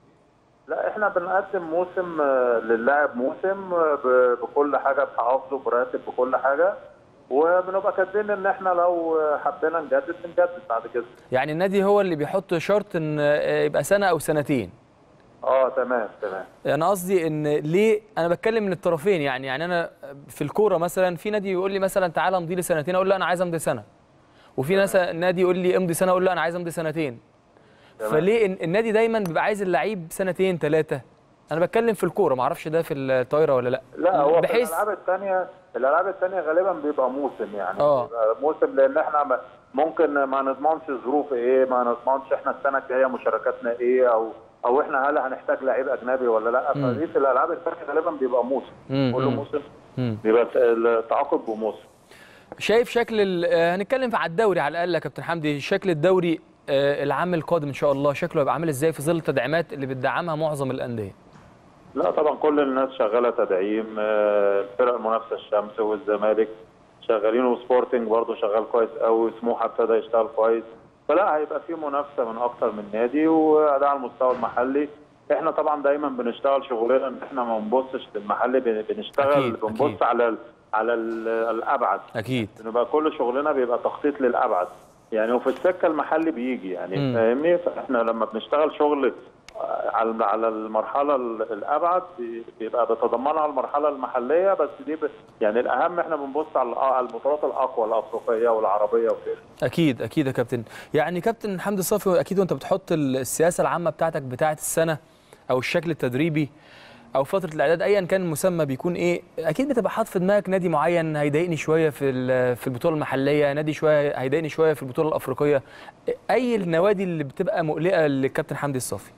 لا احنا بنقدم موسم للاعب، موسم بكل حاجه بحافظه براتب بكل حاجه، وبنبقى كاتبين ان احنا لو حبينا نجدد بنجدد بعد كده. يعني النادي هو اللي بيحط شرط ان يبقى سنه او سنتين؟ اه تمام تمام. انا قصدي ان ليه انا بتكلم من الطرفين، يعني يعني انا في الكوره مثلا في نادي يقول لي مثلا تعالى امضي لي سنتين، اقول له انا عايز امضي سنه، وفي ناس نادي يقول لي امضي سنه، اقول له انا عايز امضي سنتين. تمام. فليه النادي دايما بيبقى عايز اللعيب سنتين ثلاثه؟ انا بتكلم في الكوره، ما اعرفش ده في الطايره ولا لا. لا هو بحيث في الالعاب الثانيه الالعاب الثانيه غالبا بيبقى موسم يعني. اه بيبقى موسم لان احنا ممكن ما نضمنش ظروف ايه، ما نضمنش احنا السنه الجايه مشاركاتنا ايه، او او احنا هل هنحتاج لعيب اجنبي ولا لا. فدي في الالعاب الثانيه غالبا بيبقى موسم، كل موسم بيبقى التعاقد بموسم. شايف شكل هنتكلم على الدوري على الاقل يا كابتن حمدي، شكل الدوري العام القادم ان شاء الله شكله هيبقى عامل ازاي في ظل التدعيمات اللي بتدعمها معظم الانديه؟ لا طبعا كل الناس شغاله تدعيم، الفرق المنافسه الشمس والزمالك شغالين، وسبورتنج برضه شغال كويس قوي، سموحه ابتدى يشتغل كويس، فلا هيبقى في منافسه من اكتر من نادي، وده على المستوى المحلي. احنا طبعا دايما بنشتغل شغلنا ان احنا ما بنبصش للمحلي، بنشتغل أكيد بنبص أكيد. على على الابعد. اكيد بنبقى كل شغلنا بيبقى تخطيط للابعد يعني، وفي السكه المحلي بيجي يعني فاهمني. فاحنا لما بنشتغل شغل على على المرحله الابعد بيبقى بتضمنها المرحله المحليه، بس دي ب... يعني الاهم احنا بنبص على البطولات الاقوى الافريقيه والعربيه وكده. اكيد اكيد يا كابتن. يعني كابتن حمدي الصافي، اكيد وانت بتحط السياسه العامه بتاعتك بتاعه السنه او الشكل التدريبي او فتره الاعداد ايا كان المسمى بيكون ايه، اكيد بتبقى حاطط في دماغك نادي معين هيضايقني شويه في في البطوله المحليه، نادي شويه هيضايقني شويه في البطوله الافريقيه. اي النوادي اللي بتبقى مقلقه للكابتن حمدي الصافي؟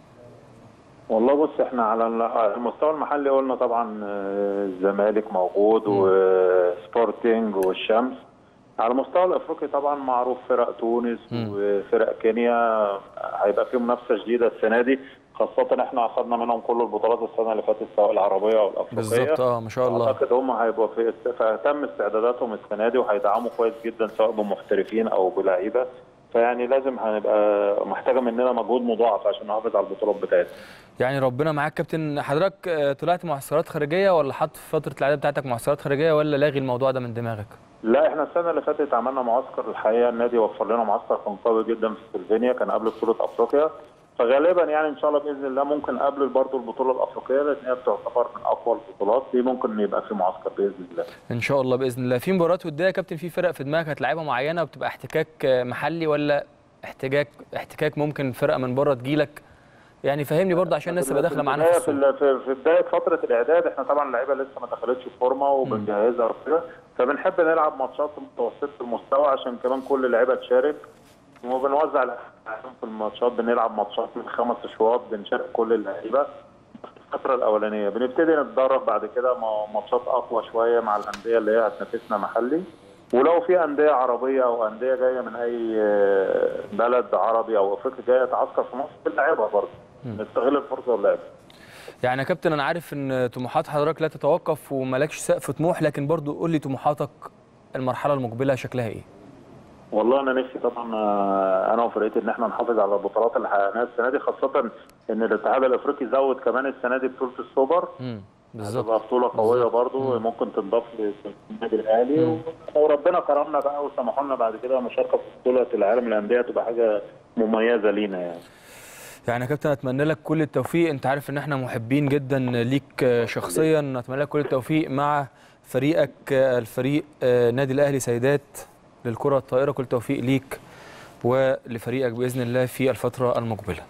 والله بص، احنا على المستوى المحلي قلنا طبعا الزمالك موجود وسبورتنج والشمس. على المستوى الافريقي طبعا معروف فرق تونس م. وفرق كينيا، هيبقى في منافسه شديده السنه دي، خاصه احنا اخذنا منهم كل البطولات السنه اللي فاتت سواء العربيه او الافريقيه. بالظبط اه ما شاء الله. اعتقد هم هيبقوا في فتم استعداداتهم السنه دي، وهيدعموا كويس جدا سواء بمحترفين او بلعيبه. فيعني لازم هنبقى محتاجه مننا مجهود مضاعف عشان نحافظ على البطولات بتاعتنا. يعني ربنا معاك كابتن. حضرتك آه، طلعت معسكرات خارجيه ولا حاطط في فتره الاعداد بتاعتك معسكرات خارجيه ولا لاغي الموضوع ده من دماغك؟ لا احنا السنه اللي فاتت عملنا معسكر، الحقيقه النادي وفر لنا معسكر كان قوي جدا في سلوفينيا، كان قبل بطوله افريقيا. فغالبا يعني ان شاء الله باذن الله ممكن قبل برضه البطوله الافريقيه، لان هي بتعتبر من اقوى البطولات دي، ممكن يبقى في معسكر باذن الله. ان شاء الله باذن الله. في مباريات وديه يا كابتن، في فرق في دماغك هتلعبها معينه وبتبقى احتكاك آه، محلي، ولا احتكاك احتكاك ممكن فرقه من بره تجيلك؟ يعني فهمني برضه عشان الناس تبقى داخله معانا في السوق. في في في بدايه فتره الاعداد احنا طبعا اللعيبه لسه ما دخلتش الفورمه وبنجهزها وكده، فبنحب نلعب ماتشات متوسطه المستوى عشان كمان كل اللعيبه تشارك، وبنوزع في الماتشات، بنلعب ماتشات من خمس اشواط بنشارك كل اللعيبه. في الفتره الاولانيه بنبتدي نتدرب بعد كده ماتشات اقوى شويه مع الانديه اللي هي هتنافسنا محلي، ولو في انديه عربيه او انديه جايه من اي بلد عربي او افريقي جايه تعسكر في مصر بنلعبها برضه، نستغل الفرصه ونلعب. يعني يا كابتن انا عارف ان طموحات حضرتك لا تتوقف ومالكش سقف طموح، لكن برضه قول لي طموحاتك المرحله المقبله شكلها ايه؟ والله انا نفسي طبعا انا وفرقتي ان احنا نحافظ على البطولات اللي حققناها السنه دي، خاصه ان الاتحاد الافريقي زود كمان السنه دي بطوله السوبر. امم بالظبط. هتبقى بطوله قويه برضو ممكن تنضاف للنادي الاهلي، وربنا كرمنا بقى وسمحوا لنا بعد كده مشاركه في بطوله العالم للانديه، تبقى حاجه مميزه لينا يعني. يعني يا كابتن اتمنى لك كل التوفيق، انت عارف ان احنا محبين جدا ليك شخصيا، اتمنى لك كل التوفيق مع فريقك الفريق نادي الاهلي سيدات للكره الطائره، كل التوفيق ليك ولفريقك باذن الله في الفتره المقبله.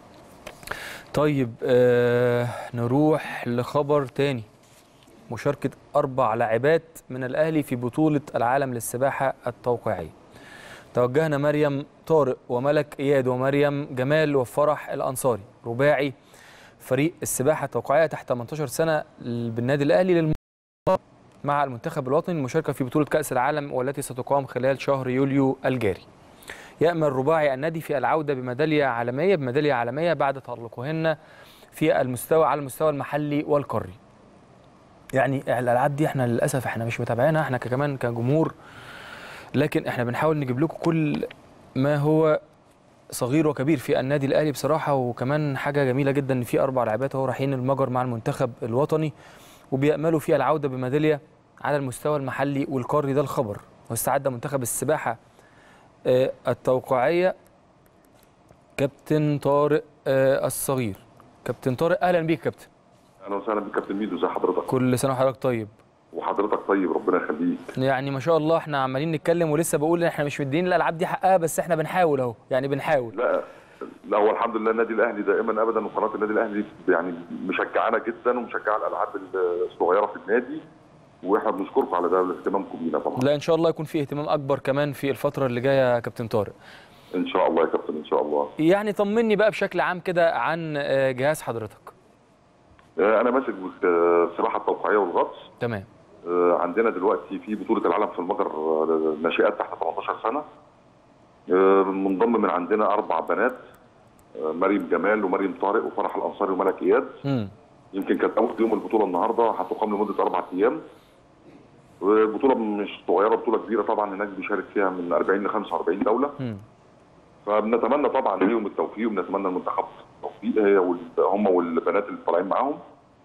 طيب آه نروح لخبر تاني، مشاركه اربع لاعبات من الاهلي في بطوله العالم للسباحه التوقيعيه. توجهنا مريم طارق وملك اياد ومريم جمال وفرح الانصاري، رباعي فريق السباحه التوقيعيه تحت ثمانية عشر سنه بالنادي الاهلي للم... مع المنتخب الوطني للمشاركه في بطوله كاس العالم والتي ستقام خلال شهر يوليو الجاري. يأمل رباعي النادي في العوده بميداليه عالميه بميداليه عالميه بعد تألقهن في المستوى على المستوى المحلي والقاري. يعني الالعاب دي احنا للاسف احنا مش متابعينها احنا كمان كجمهور، لكن احنا بنحاول نجيب لكم كل ما هو صغير وكبير في النادي الاهلي بصراحه. وكمان حاجه جميله جدا ان في اربع لاعبات اهو رايحين المجر مع المنتخب الوطني وبياملوا في العوده بميداليه على المستوى المحلي والقاري. ده الخبر. واستعد منتخب السباحه التوقيعيه كابتن طارق الصغير. كابتن طارق اهلا بيك كابتن. اهلا وسهلا بك كابتن ميدو، ازي حضرتك؟ كل سنه وحضرتك طيب. وحضرتك طيب ربنا يخليك. يعني ما شاء الله احنا عمالين نتكلم ولسه بقول احنا مش مدين الالعاب دي حقها، بس احنا بنحاول اهو، يعني بنحاول. لا لا هو الحمد لله النادي الاهلي دائما ابدا وقناه النادي الاهلي يعني مشجعانا جدا ومشجعه الالعاب الصغيره في النادي، واحنا بنشكركم على ده اهتمامكم بينا طبعا. لا ان شاء الله يكون في اهتمام اكبر كمان في الفتره اللي جايه يا كابتن طارق. ان شاء الله يا كابتن ان شاء الله. يعني طمني بقى بشكل عام كده عن جهاز حضرتك. انا ماسك السباحه التوقيعيه والغطس. تمام. عندنا دلوقتي في بطوله العالم في المجر ناشئات تحت ثمانية عشر سنه. منضم من عندنا اربع بنات، مريم جمال ومريم طارق وفرح الانصاري وملك اياد. امم يمكن كانت اول يوم البطوله النهارده، هتقام لمده اربع ايام. البطوله مش صغيره، بطوله كبيره طبعا، هناك بيشارك فيها من أربعين ل خمسة وأربعين دوله. امم فبنتمنى طبعا ليهم التوفيق وبنتمنى المنتخب التوفيق هي هم والبنات اللي طالعين معاهم.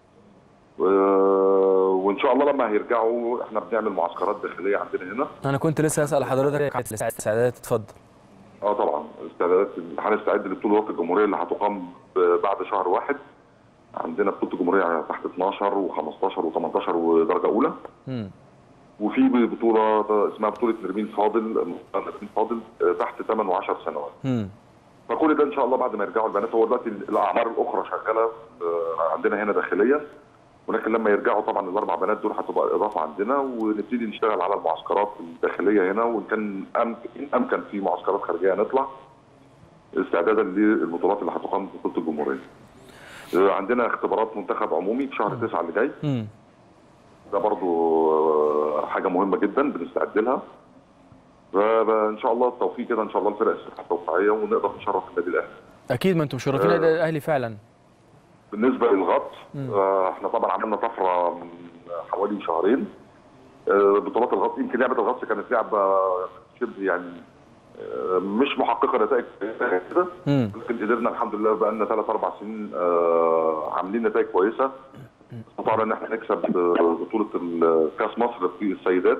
وان شاء الله لما هيرجعوا احنا بنعمل معسكرات داخليه عندنا هنا. انا كنت لسه اسال حضرتك استعدادات، اتفضل. اه طبعا استعدادات، هنستعد لبطوله الجمهوريه اللي هتقام بعد شهر واحد. عندنا بطوله الجمهوريه تحت اتناشر وخمستاشر وتمنتاشر ودرجه اولى. امم وفي بطوله اسمها بطوله نرمين فاضل نرمين فاضل تحت ثمان وعشر سنوات. امم فكل ده ان شاء الله بعد ما يرجعوا البنات. هو دلوقتي الاعمار الاخرى شغاله عندنا هنا داخليا، ولكن لما يرجعوا طبعا الاربع بنات دول هتبقى اضافه عندنا، ونبتدي نشتغل على المعسكرات الداخليه هنا، وان كان امكن في معسكرات خارجيه نطلع استعدادا للبطولات اللي هتقام في بطوله الجمهوريه. عندنا اختبارات منتخب عمومي في شهر تسعة اللي جاي. امم ده برضو حاجه مهمه جدا بنستعد لها. فان شاء الله التوفيق كده ان شاء الله الفرق السباحه التوقيعيه ونقدر نشرف النادي الاهلي. اكيد ما انتم مشرفين النادي آه الاهلي فعلا. بالنسبه للغطس آه احنا طبعا عملنا طفره من حوالي شهرين. آه بطولات الغطس، يمكن لعبه الغطس كانت لعبه شبه يعني مش محققه نتائج كده، لكن قدرنا الحمد لله بقى لنا ثلاث اربع سنين عاملين نتائج كويسه. استطعنا ان احنا نكسب بطوله كاس مصر في السيدات،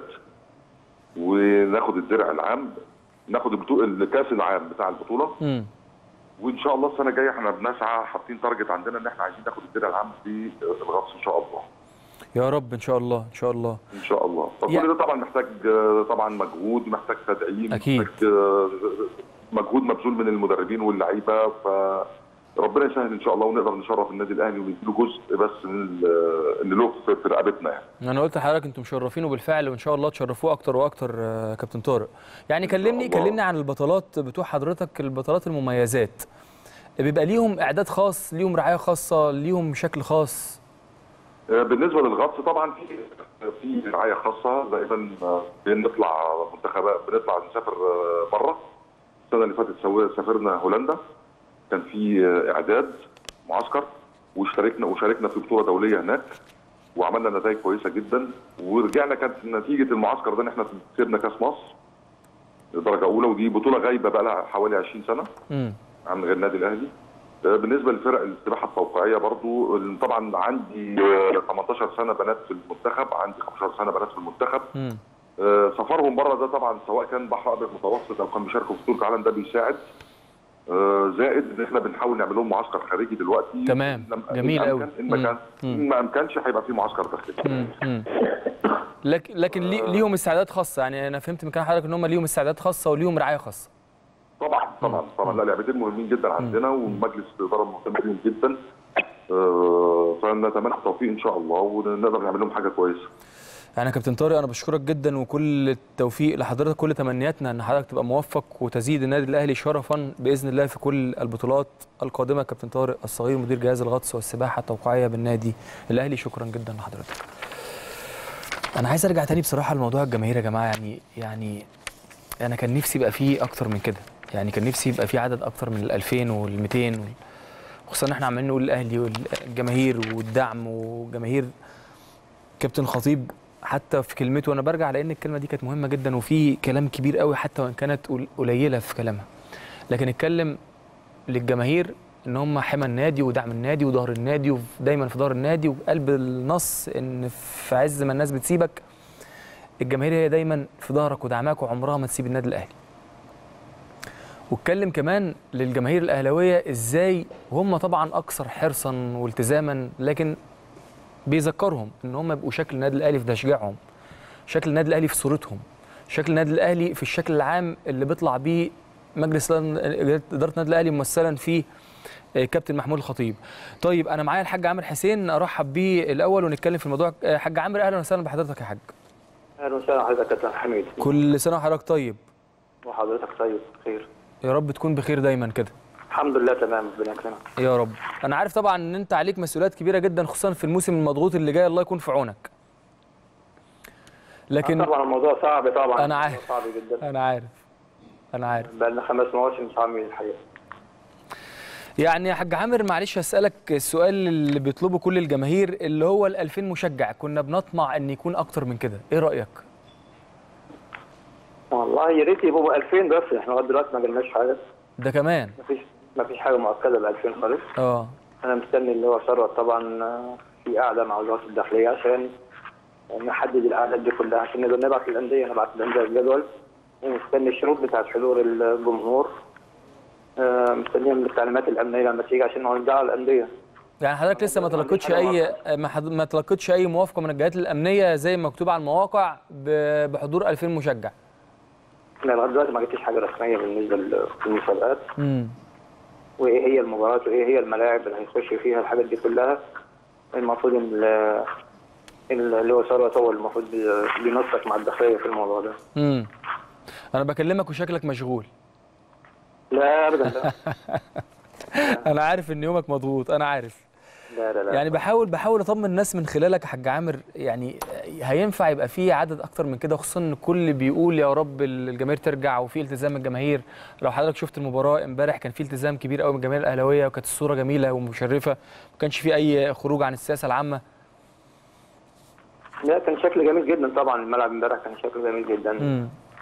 وناخد الدرع العام، ناخد الكاس العام بتاع البطوله. م. وان شاء الله السنه الجايه احنا بنسعى، حاطين تارجت عندنا ان احنا عايزين ناخد الدرع العام في الغطس ان شاء الله. يا رب ان شاء الله ان شاء الله ان شاء الله. فكل ده طبعا محتاج طبعا مجهود، محتاج تدعيم، اكيد محتاج مجهود مبذول من المدربين واللعيبه، فربنا يسهل ان شاء الله ونقدر نشرف النادي الاهلي ونديله جزء بس من اللي له في رقبتنا يعني. انا قلت لحضرتك انتم مشرفينه بالفعل، وان شاء الله تشرفوه اكتر واكتر. كابتن طارق يعني كلمني كلمني عن البطولات بتوع حضرتك، البطولات المميزات بيبقى ليهم اعداد خاص، ليهم رعايه خاصه، ليهم شكل خاص؟ بالنسبه للغطس طبعا في في رعايه خاصه، دائما بنطلع منتخبات، بنطلع نسافر بره. السنه اللي فاتت سافرنا هولندا، كان في اعداد معسكر، واشتركنا وشاركنا في بطوله دوليه هناك، وعملنا نتائج كويسه جدا. ورجعنا كانت نتيجه المعسكر ده ان احنا كسبنا كاس مصر درجه اولى، ودي بطوله غايبه بقى لها حوالي عشرين سنه م. عن غير النادي الاهلي. بالنسبه لفرق السباحه التوقيعيه برضو طبعا عندي ثمانية عشر سنه بنات في المنتخب، عندي خمسة عشر سنه بنات في المنتخب. م. سفرهم بره ده طبعا سواء كان بحر ابيض متوسط او كان بيشاركوا في بطوله العالم ده بيساعد. زائد ان احنا بنحاول نعمل لهم معسكر خارجي دلوقتي. تمام جميل قوي. ان ما كان ان ما امكنش هيبقى في معسكر داخلي. لكن لكن ليهم استعدادات خاصه، يعني انا فهمت من كلام حضرتك ان هم ليهم استعدادات خاصه وليهم رعايه خاصه. طبعا طبعا طبعا. لا لعبتين مهمين جدا عندنا، ومجلس الاداره مهتم بيهم جدا. فنتمنى التوفيق ان شاء الله ونقدر نعمل لهم حاجه كويسه. يعني كابتن طارق انا بشكرك جدا، وكل التوفيق لحضرتك، كل تمنياتنا ان حضرتك تبقى موفق وتزيد النادي الاهلي شرفا باذن الله في كل البطولات القادمه. كابتن طارق الصغير مدير جهاز الغطس والسباحه التوقيعيه بالنادي الاهلي، شكرا جدا لحضرتك. انا عايز ارجع تاني بصراحه لموضوع الجماهير يا جماعه. يعني يعني انا كان نفسي يبقى فيه اكتر من كده، يعني كان نفسي يبقى فيه عدد اكتر من الألفين والمئتين، خصوصا ان احنا عمالين نقول الاهلي والجماهير والدعم وجماهير. كابتن خطيب حتى في كلمته، وانا برجع لان الكلمه دي كانت مهمه جدا، وفي كلام كبير قوي حتى وان كانت قليله في كلامها، لكن اتكلم للجماهير ان هم حمى النادي ودعم النادي وظهر النادي ودايما في ظهر النادي، وقلب النص ان في عز ما الناس بتسيبك الجماهير هي دايما في ظهرك ودعمك، وعمرها ما تسيب النادي الاهلي. واتكلم كمان للجماهير الاهلاويه ازاي وهم طبعا اكثر حرصا والتزاما، لكن بيذكرهم ان هم يبقوا شكل النادي الاهلي في تشجيعهم، شكل النادي الاهلي في صورتهم، شكل النادي الاهلي في الشكل العام اللي بيطلع بيه مجلس اداره النادي الاهلي ممثلا في كابتن محمود الخطيب. طيب انا معايا الحاج عامر حسين، ارحب بيه الاول ونتكلم في الموضوع. حاج عامر اهلا وسهلا بحضرتك يا حاج. اهلا وسهلا حضرتك يا كابتن حميد. كل سنه وحضرتك طيب. وحضرتك طيب بخير. يا رب تكون بخير دايما كده. الحمد لله تمام، ربنا يكرمك يا رب. انا عارف طبعا ان انت عليك مسؤوليات كبيره جدا، خصوصا في الموسم المضغوط اللي جاي، الله يكون في عونك. لكن طبعا الموضوع صعب طبعا. انا عارف صعب جدا. انا عارف انا عارف بقى لنا خمس مواسم صعبين الحقيقه. يعني يا حاج عامر معلش هسألك السؤال اللي بيطلبه كل الجماهير، اللي هو ال ألفين مشجع، كنا بنطمع ان يكون اكتر من كده، ايه رأيك؟ والله يا ريت يبقوا ألفين، بس احنا لغايه دلوقتي ما جالناش حاجه. ده كمان مفيش مفيش حاجه مؤكده ب ألفين خالص. اه انا مستني اللي هو ثروت طبعا في قاعده مع وزاره الداخليه عشان نحدد الاعداد دي كلها، عشان نقدر نبعت للانديه، نبعت للانديه الجدول، ومستني الشروط بتاعت حضور الجمهور، مستنيين من التعليمات الامنيه لما تيجي عشان نوزعها على الانديه. يعني حضرتك لسه ما تلقيتش اي ما تلقيتش اي موافقه من الجهات الامنيه زي ما مكتوب على المواقع بحضور ألفين مشجع؟ لا لغايه دلوقتي ما جبتش حاجه رسميه بالنسبه للمسابقات. امم وايه هي المباريات وايه هي الملاعب اللي هيخش فيها، الحاجات دي كلها المفروض ان اللي هو ثروت هو المفروض بينسق مع الداخليه في الموضوع ده. امم انا بكلمك وشكلك مشغول. لا ابدا لا. انا عارف ان يومك مضغوط، انا عارف. لا لا لا. يعني بحاول بحاول اطمن الناس من خلالك يا حاج عامر، يعني هينفع يبقى في عدد اكتر من كده، خصوصا ان الكل بيقول يا رب الجماهير ترجع وفي التزام الجماهير. لو حضرتك شفت المباراه امبارح كان في التزام كبير قوي من الجماهير الاهلاويه، وكانت الصوره جميله ومشرفه، ما كانش في اي خروج عن السياسه العامه. لا كان شكل جميل جدا طبعا، الملعب امبارح كان شكله جميل جدا. امم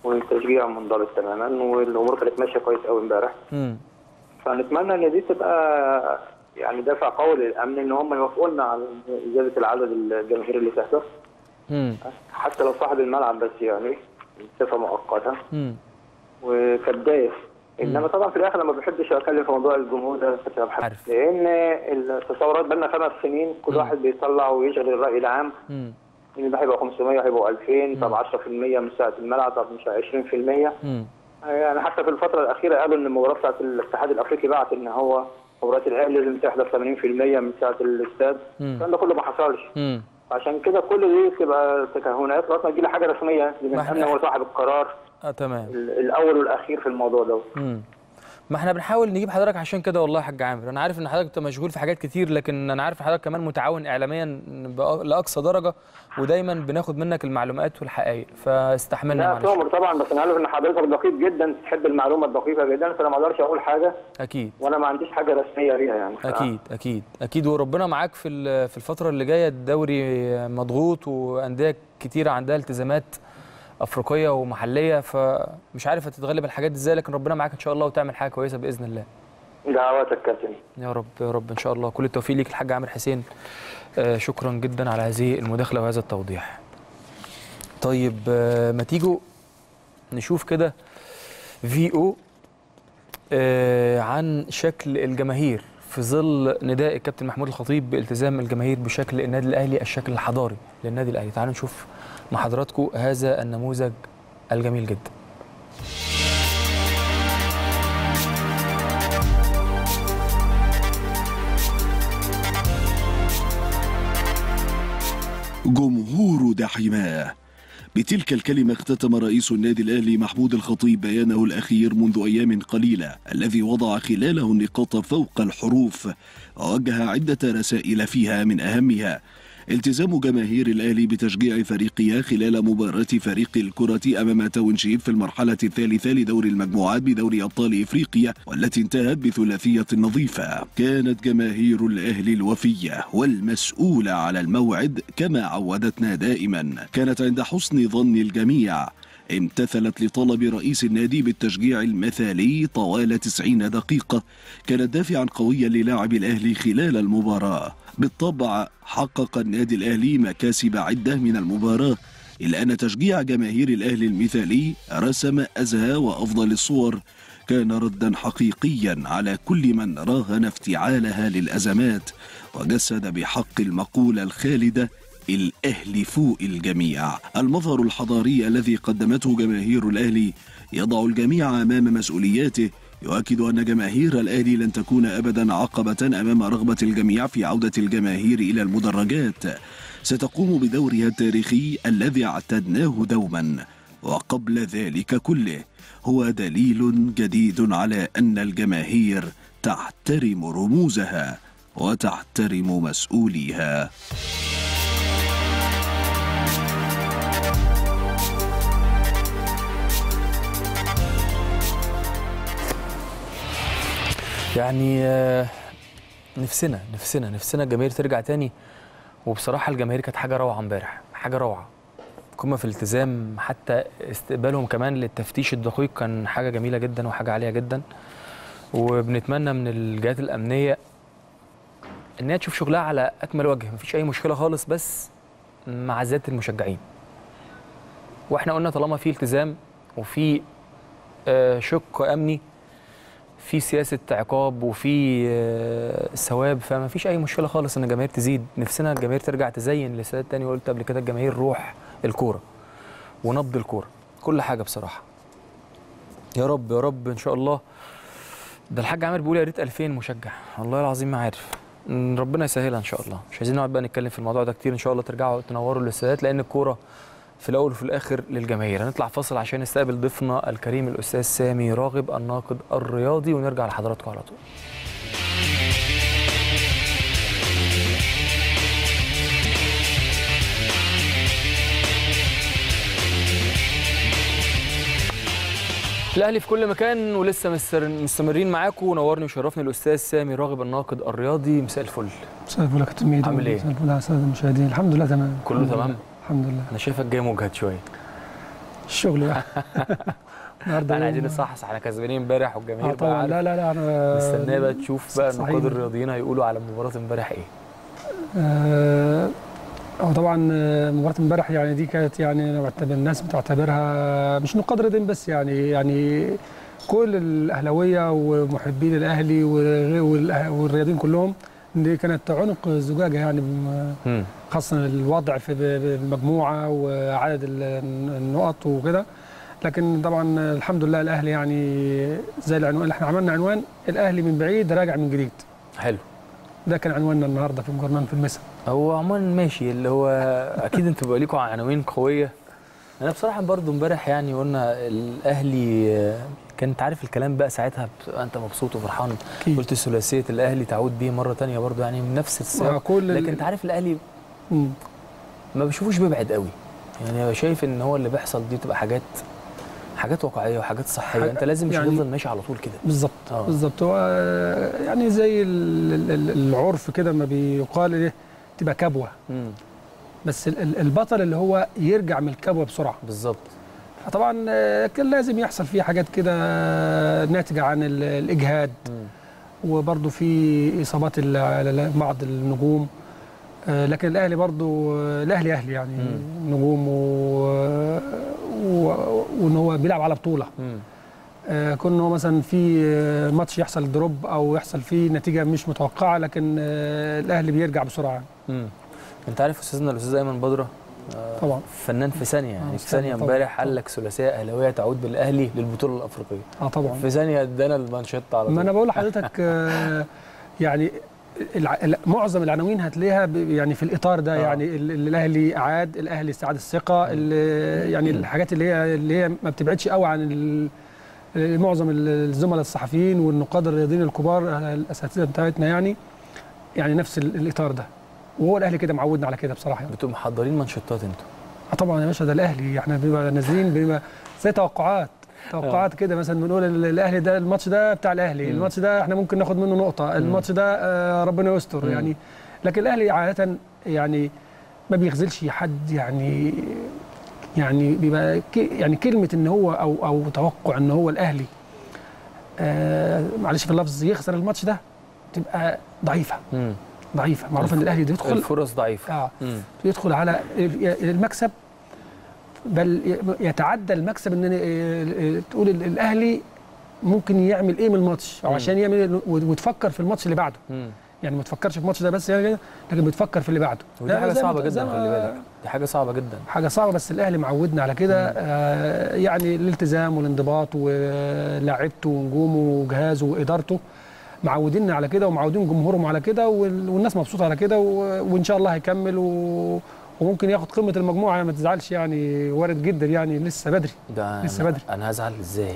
والتشجيع منضبط تماما، والامور كانت ماشيه كويس قوي امبارح. امم فنتمنى ان دي تبقى يعني دافع قوي للامن ان هم يوافقوا لنا على زياده العدد الجماهيري اللي تحصل. امم حتى لو صاحب الملعب بس يعني بصفه مؤقته امم وكبدايه. انما طبعا في الاخر لما بحبش اتكلم في موضوع الجمهور ده بسبب حاجه، لان التصورات بقى لنا خمس سنين كل واحد بيطلع ويشغل الراي العام. امم ان ده هيبقى خمسمية هيبقوا ألفين، طب عشرة في المية من ساعه الملعب، طب مش عشرين في المية. امم يعني حتى في الفتره الاخيره قالوا ان المباراه بتاعت الاتحاد الافريقي بعت ان هو مباراه الاهلي لازم تحضر ثمانين في المية من ساعه الاستاد. الكلام ده كله ما حصلش. امم عشان كده كل دي تبقى تكهنات لغايه ما تجي لي حاجه رسميه من الامن هو صاحب القرار. اه تمام. الاول والاخير في الموضوع ده. امم ما احنا بنحاول نجيب حضرتك عشان كده والله يا حاج عامر. انا عارف ان حضرتك مشغول في حاجات كتير، لكن انا عارف حضرتك كمان متعاون اعلاميا لاقصى درجه، ودايما بناخد منك المعلومات والحقائق، فاستحملنا معلش. لا طبعا، بس انا عارف ان حضرتك دقيق جدا، تحب المعلومه الدقيقه جدا، فانا ما اقدرش اقول حاجه. اكيد. وانا ما عنديش حاجه رسميه ليها يعني. ف... اكيد اكيد اكيد وربنا معاك في في الفتره اللي جايه. الدوري مضغوط وانديه كتيره عندها التزامات افريقيه ومحليه، فمش عارف هتتغلب الحاجات دي ازاي، لكن ربنا معاك ان شاء الله وتعمل حاجه كويسه باذن الله. دعواتك كابتن. يا رب يا رب ان شاء الله. كل التوفيق ليك الحاج عامر حسين. آه شكرا جدا على هذه المداخله وهذا التوضيح. طيب آه ما تيجوا نشوف كده فيديو آه عن شكل الجماهير في ظل نداء الكابتن محمود الخطيب بالتزام الجماهير بشكل النادي الاهلي، الشكل الحضاري للنادي الاهلي. تعالوا نشوف مع حضراتكم هذا النموذج الجميل جدا. جمهور دحماه. بتلك الكلمة اختتم رئيس النادي الأهلي محمود الخطيب بيانه الأخير منذ أيام قليلة، الذي وضع خلاله النقاط فوق الحروف ووجه عدة رسائل فيها من أهمها التزام جماهير الأهلي بتشجيع فريقها خلال مباراة فريق الكرة أمام تاونشيب في المرحلة الثالثة لدور المجموعات بدوري أبطال إفريقيا، والتي انتهت بثلاثية نظيفة. كانت جماهير الأهلي الوفية والمسؤولة على الموعد كما عودتنا دائما، كانت عند حسن ظن الجميع، امتثلت لطلب رئيس النادي بالتشجيع المثالي طوال تسعين دقيقة، كانت دافعا قويا للاعب الأهلي خلال المباراة. بالطبع حقق النادي الأهلي مكاسب عدة من المباراة، إلا أن تشجيع جماهير الأهلي المثالي رسم أزهى وأفضل الصور، كان ردا حقيقيا على كل من راهن افتعالها للأزمات، وجسد بحق المقولة الخالدة الأهلي فوق الجميع. المظهر الحضاري الذي قدمته جماهير الأهلي يضع الجميع أمام مسؤولياته، يؤكد أن جماهير الأهلي لن تكون أبدا عقبة أمام رغبة الجميع في عودة الجماهير إلى المدرجات، ستقوم بدورها التاريخي الذي اعتدناه دوما. وقبل ذلك كله هو دليل جديد على أن الجماهير تحترم رموزها وتحترم مسؤوليها. يعني نفسنا نفسنا نفسنا الجماهير ترجع تاني، وبصراحه الجماهير كانت حاجه روعه امبارح، حاجه روعه، قمه في الالتزام، حتى استقبالهم كمان للتفتيش الدقيق كان حاجه جميله جدا وحاجه عاليه جدا. وبنتمنى من الجهات الامنيه ان هي تشوف شغلها على اكمل وجه، مفيش اي مشكله خالص، بس مع زياده المشجعين. واحنا قلنا طالما في التزام وفي شق امني، في سياسه عقاب وفي ثواب، فما فيش اي مشكله خالص ان الجماهير تزيد. نفسنا الجماهير ترجع تزين الاستاد تاني، وقلت قبل كده الجماهير روح الكوره ونبض الكوره، كل حاجه بصراحه. يا رب يا رب ان شاء الله. ده الحاج عامر بيقول يا ريت ألفين مشجع، والله العظيم ما عارف، ربنا يسهلها ان شاء الله. مش عايزين نقعد بقى نتكلم في الموضوع ده كتير، ان شاء الله ترجعوا تنوروا الاستادات، لان الكوره في الاول وفي الاخر للجماهير. هنطلع فاصل عشان نستقبل ضيفنا الكريم الاستاذ سامي راغب الناقد الرياضي، ونرجع لحضراتكم على طول. الاهلي في كل مكان ولسه مستمرين معاكم، ونورني وشرفني الاستاذ سامي راغب الناقد الرياضي. مساء الفل. مساء الفل يا كابتن ميدو. عامل ايه؟ مساء الفل على الساده المشاهدين. الحمد لله تمام. كله تمام؟ الحمد لله. انا شايفك جاي مجهد شويه. الشغل بقى. النهارده احنا عايزين يوم- نصحصح، احنا كسبانين امبارح والجماهير اه بقى طبعا. عارف. لا لا لا انا مستنيه بقى تشوف بقى صحيح. النقاد الرياضيين هيقولوا على مباراه امبارح ايه. آه، هو طبعا آه، مباراه امبارح يعني دي كانت يعني انا بعتبر الناس بتعتبرها مش نقاد رياضيين بس، يعني يعني كل الاهلاويه ومحبين الاهلي والغ- والأه- والرياضيين كلهم، دي كانت عنق زجاجه يعني بم- امم خاصه الوضع في ب- بالمجموعه وعدد ال- النقط وكده. لكن طبعا الحمد لله الاهلي يعني زي العنوان اللي احنا عملنا، عنوان الاهلي من بعيد راجع من جديد. حلو. ده كان عنواننا النهارده في مقارنه في المسا. هو عموما ماشي، اللي هو اكيد انتوا بقى ليكوا عناوين قويه. انا بصراحه برضو امبارح يعني قلنا الاهلي آه، كانت عارف الكلام بقى ساعتها بتبقى انت مبسوط وفرحان. أكيد. قلت ثلاثيه الاهلي تعود بيه مره ثانيه برضو يعني من نفس السياق. كل ال- لكن انت عارف الاهلي مم. ما بشوفوش بيبعد قوي، يعني أنا شايف ان هو اللي بيحصل دي تبقى حاجات حاجات واقعيه وحاجات صحيه. حاجة- انت لازم مش يعني هتفضل ماشي على طول كده. بالظبط آه. بالظبط. هو يعني زي ال- ال- العرف كده ما بيقال ايه، تبقى كبوه، امم بس ال- ال- البطل اللي هو يرجع من الكبوه بسرعه. بالظبط. طبعا آه، كان لازم يحصل فيه حاجات كده ناتجه عن ال- الاجهاد، مم. وبرضه في اصابات ال- على بعض النجوم. آه، لكن الاهلي برضه آه، الاهلي اهلي يعني مم. نجوم و- و- وان هو بيلعب على بطوله. مم. آه، كون هو مثلا في آه، ماتش يحصل دروب او يحصل فيه نتيجه مش متوقعه، لكن آه، الاهلي بيرجع بسرعه. مم. انت عارف استاذنا الاستاذ ايمن بدره آه، طبعا. فنان في ثانيه، يعني آه، في ثانيه طبعاً. امبارح قال طبعاً. لك ثلاثيه اهلاويه تعود بالاهلي للبطوله الافريقيه. اه طبعا. في ثانيه ادانا المانشيت على طول. ما انا بقول لحضرتك آه، يعني الع- ال- معظم العناوين هتلاقيها ب- يعني في الاطار ده. آه. يعني ال- ال- الاهلي اعاد، الاهلي استعاد الثقه، ال- يعني الحاجات اللي هي اللي هي ما بتبعدش قوي عن ال- معظم ال- الزملاء الصحفيين والنقاد الرياضيين الكبار آه، الاساتذه بتاعتنا، يعني يعني نفس ال- الاطار ده. وهو الاهلي كده معودنا على كده بصراحه يعني. بتبقوا محضرين مانشيتات انتوا. اه طبعا يا باشا، ده الاهلي احنا بنبقى نازلين بنبقى زي توقعات توقعات كده. مثلا بنقول ال- الاهلي ده الماتش ده بتاع الاهلي، مم. الماتش ده احنا ممكن ناخد منه نقطه، الماتش ده آه ربنا يستر مم. يعني. لكن الاهلي عاده يعني ما بيخذلش حد، يعني يعني بيبقى ك- يعني كلمه ان هو او او توقع ان هو الاهلي آه معلش في اللفظ يخسر الماتش ده تبقى ضعيفه مم. ضعيفه. معروف ان الاهلي بيدخل الفرص ضعيفه. اه مم. يدخل على المكسب، بل يتعدى المكسب ان أنا- تقول ال- الاهلي ممكن يعمل ايه من الماتش، او مم. عشان يعمل وتفكر في الماتش اللي بعده. مم. يعني ما تفكرش في الماتش ده بس يعني، لكن بتفكر في اللي بعده. ودي لا، حاجه زي ما- صعبه زي جدا، ما- خلي بالك دي حاجه صعبه جدا. حاجه صعبه، بس الاهلي معودنا على كده. آه يعني الالتزام والانضباط ولاعيبته ونجومه وجهازه وادارته معوديننا على كده، ومعودين جمهورهم على كده، وال- والناس مبسوطه على كده، و- وان شاء الله هيكمل و... وممكن ياخد قمه المجموعه، ما تزعلش يعني، وارد جدا يعني، لسه بدري. ده لسه أنا- بدري. انا هزعل ازاي؟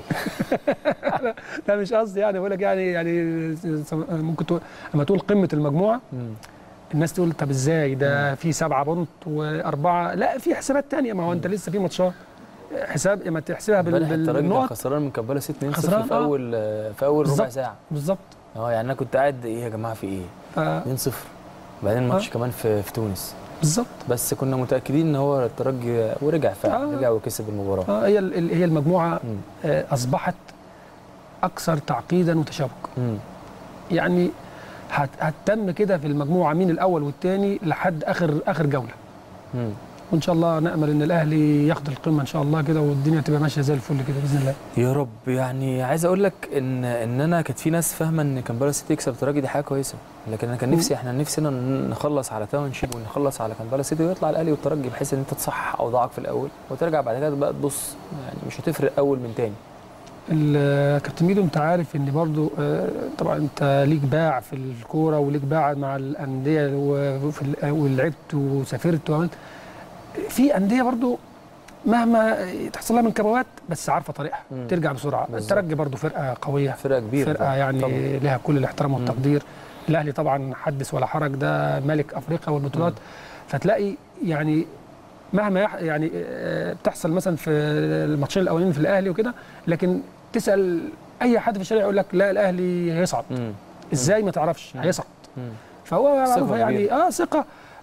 لا مش قصدي يعني، بقول لك يعني يعني ممكن تقول لما تقول قمه المجموعه مم. الناس تقول طب ازاي ده في سبعه بونت واربعه، لا في حسابات تانية، ما هو انت لسه في ماتشات حساب ما تحسبها بال- امبارح الترجي كان بالنقط. خسران من كامبالا ستة اتنين خسران، في آه. اول في اول ربع بالظبط. ساعه. بالظبط. اه يعني انا كنت قاعد ايه يا جماعه في ايه؟ ف- اتنين صفر بعدين الماتش آه. كمان في في تونس، بالظبط. بس كنا متاكدين ان هو الترجي ورجع فعلا آه. رجع وكسب المباراه. اه هي ال- هي المجموعه مم. آه، اصبحت اكثر تعقيدا وتشابك. مم. يعني هت- هتتم كده في المجموعه مين الاول والثاني لحد اخر اخر جوله، مم. وان شاء الله نامل ان الاهلي ياخد القمه ان شاء الله كده، والدنيا تبقى ماشيه زي الفل كده باذن الله. يا رب. يعني عايز اقول لك ان ان انا كانت في ناس فاهمه ان كامبالا سيتي يكسب الترجي دي حاجه كويسه، لكن انا كان نفسي احنا نفسنا نخلص على تاون شيب ونخلص على كامبالا سيتي ويطلع الاهلي والترجي، بحيث ان انت تصحح اوضاعك في الاول وترجع بعد كده بقى تبص، يعني مش هتفرق اول من تاني. الكابتن ميدو انت عارف ان برضو آه، طبعا انت ليك باع في الكوره وليك باع مع الانديه وفي ال- ولعبت وسافرت وعملت في انديه برضو مهما تحصل لها من كبوات بس عارفه طريقها مم. ترجع بسرعه. بالظبط. الترجي برضو فرقه قويه، فرقه كبيره فرقه طبعاً. يعني طبعاً. لها كل الاحترام والتقدير. الاهلي طبعا حدث ولا حرج، ده ملك افريقيا والبطولات. فتلاقي يعني مهما يح- يعني آه، بتحصل مثلا في الماتشين الاولانيين في الاهلي وكده، لكن تسال اي حد في الشارع يقول لك لا الاهلي هيصعد. مم. ازاي ما تعرفش مم. هيصعد. مم. فهو ثقة معروف يعني كبيرة. اه ثقه،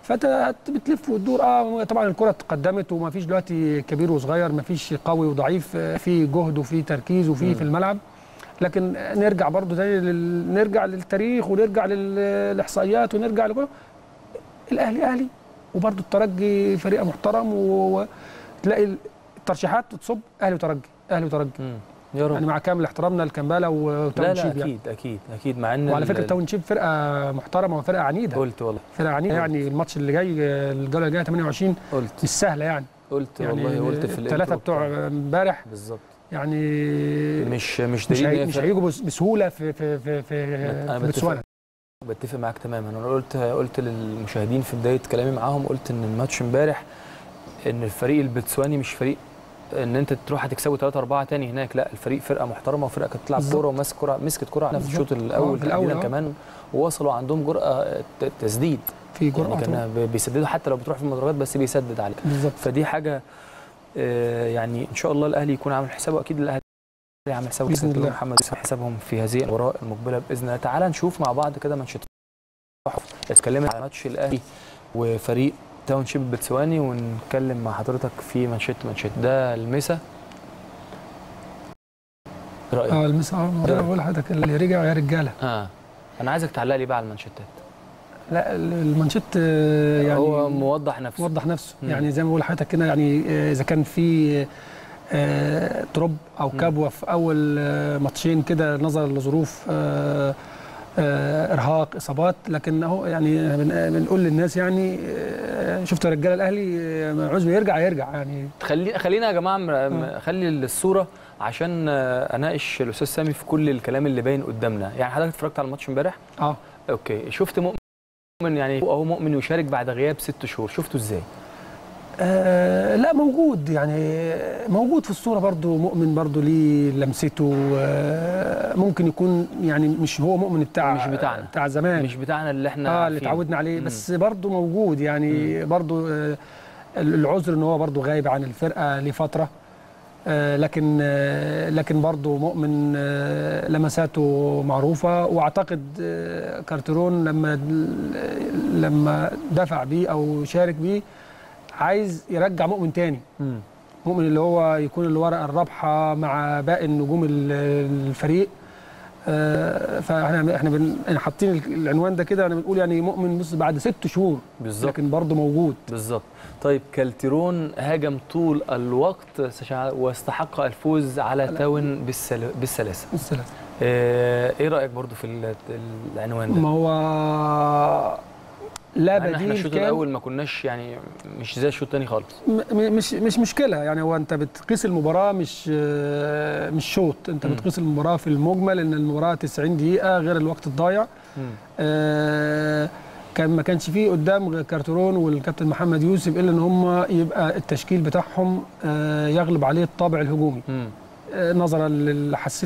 فانت بتلف وتدور. اه طبعا الكره اتقدمت وما فيش دلوقتي كبير وصغير، ما فيش قوي وضعيف، في جهد وفي تركيز وفي في الملعب. لكن نرجع برضو تاني لل... نرجع للتاريخ ونرجع للاحصائيات ونرجع لكل الاهلي اهلي، وبرضو الترجي فريق محترم، وتلاقي الترشيحات تصب اهلي وترجي اهلي وترجي. يا رب. يعني مع كامل احترامنا لكمبالا وتاون شيب. لا لا اكيد يعني. اكيد اكيد مع ان وعلى فكره تاون شيب فرقه محترمه وفرقه عنيده. قلت والله فرقه عنيده يعني. الماتش اللي جاي الجوله الجايه ثمانية وعشرين قلت مش سهله يعني. قلت يعني والله قلت في الثلاثه بتوع امبارح بالظبط يعني مش مش مش, دليل مش هيجوا بسهوله في في في في بوتسوانا. بتفق معاك تماما. انا قلت قلت للمشاهدين في بدايه كلامي معاهم، قلت ان الماتش امبارح ان الفريق البوتسواني مش فريق ان انت تروح هتكسبه ثلاثة أربعة تاني هناك، لا الفريق فرقه محترمه وفرقه كانت بتلعب كوره وماسك كوره، مسكت كوره في الشوط الاول تقريبا كمان، ووصلوا عندهم جرأه تسديد في جرأه يعني كان بيسددوا حتى لو بتروح في المدرجات بس بيسدد عليك. فدي حاجه آه يعني ان شاء الله الاهلي يكون عامل حسابه، اكيد الاهلي عامل حسابه باذن الله. محمد يوسف حسابهم في هذه المباراه المقبله باذن الله. تعال نشوف مع بعض كده مانشيت اتكلمت على ماتش الاهلي وفريق تاون شيب البوتسواني، ونتكلم مع حضرتك في مانشيت مانشيت ده المسا. رايك؟ اه المسا اه انا بقول لحضرتك اللي رجع يا رجاله. اه انا عايزك تعلق لي بقى على المانشيتات. لا المانشيت يعني هو موضح نفسه موضح نفسه مم. يعني زي ما بقول لحضرتك كده، يعني اذا كان في آه تروب او كبوه في اول آه ماتشين كده نظرا لظروف آه آه ارهاق اصابات، لكن اهو يعني بنقول للناس يعني آه شفتوا يا رجاله الاهلي آه عاوز يرجع يرجع يعني. خلي خلينا يا جماعه آه. خلي الصوره عشان آه اناقش الاستاذ سامي في كل الكلام اللي باين قدامنا. يعني حضرتك اتفرجت على الماتش امبارح؟ اه اوكي. شفت مؤمن يعني اهو مؤمن يشارك بعد غياب ست شهور، شفته ازاي؟ آه لا موجود يعني موجود في الصوره برضو. مؤمن برضو ليه لمسته، آه ممكن يكون يعني مش هو مؤمن بتاع مش بتاعنا بتاع زمان، مش بتاعنا اللي احنا اه اللي اتعودنا عليه. مم. بس برضو موجود يعني مم. برضو آه العذر ان هو برضو غايب عن الفرقه لفتره، آه لكن آه لكن برضو مؤمن آه لمساته معروفه. واعتقد آه كارترون لما لما دفع بيه او شارك بيه عايز يرجع مؤمن تاني. مم. مؤمن اللي هو يكون الورقه الرابحه مع باقي النجوم الفريق. آه فاحنا احنا بن... حاطين العنوان ده كده، انا بنقول يعني مؤمن بص بعد ست شهور بالظبط، لكن برضه موجود بالظبط. طيب كالتيرون هاجم طول الوقت واستحق الفوز على تاون بالسل... بالسلاسه. بالسلاسه. آه ايه رايك برضه في العنوان ده؟ ما هو لا بديل. احنا الشوط الاول ما كناش يعني مش زي الشوط الثاني خالص. مش مش مشكله يعني. هو انت بتقيس المباراه مش مش شوط، انت م. بتقيس المباراه في المجمل، ان المباراه تسعين دقيقه غير الوقت الضايع. آه كان ما كانش فيه قدام كارترون والكابتن محمد يوسف الا ان هم يبقى التشكيل بتاعهم آه يغلب عليه الطابع الهجومي. م. آه نظرا لحساسيه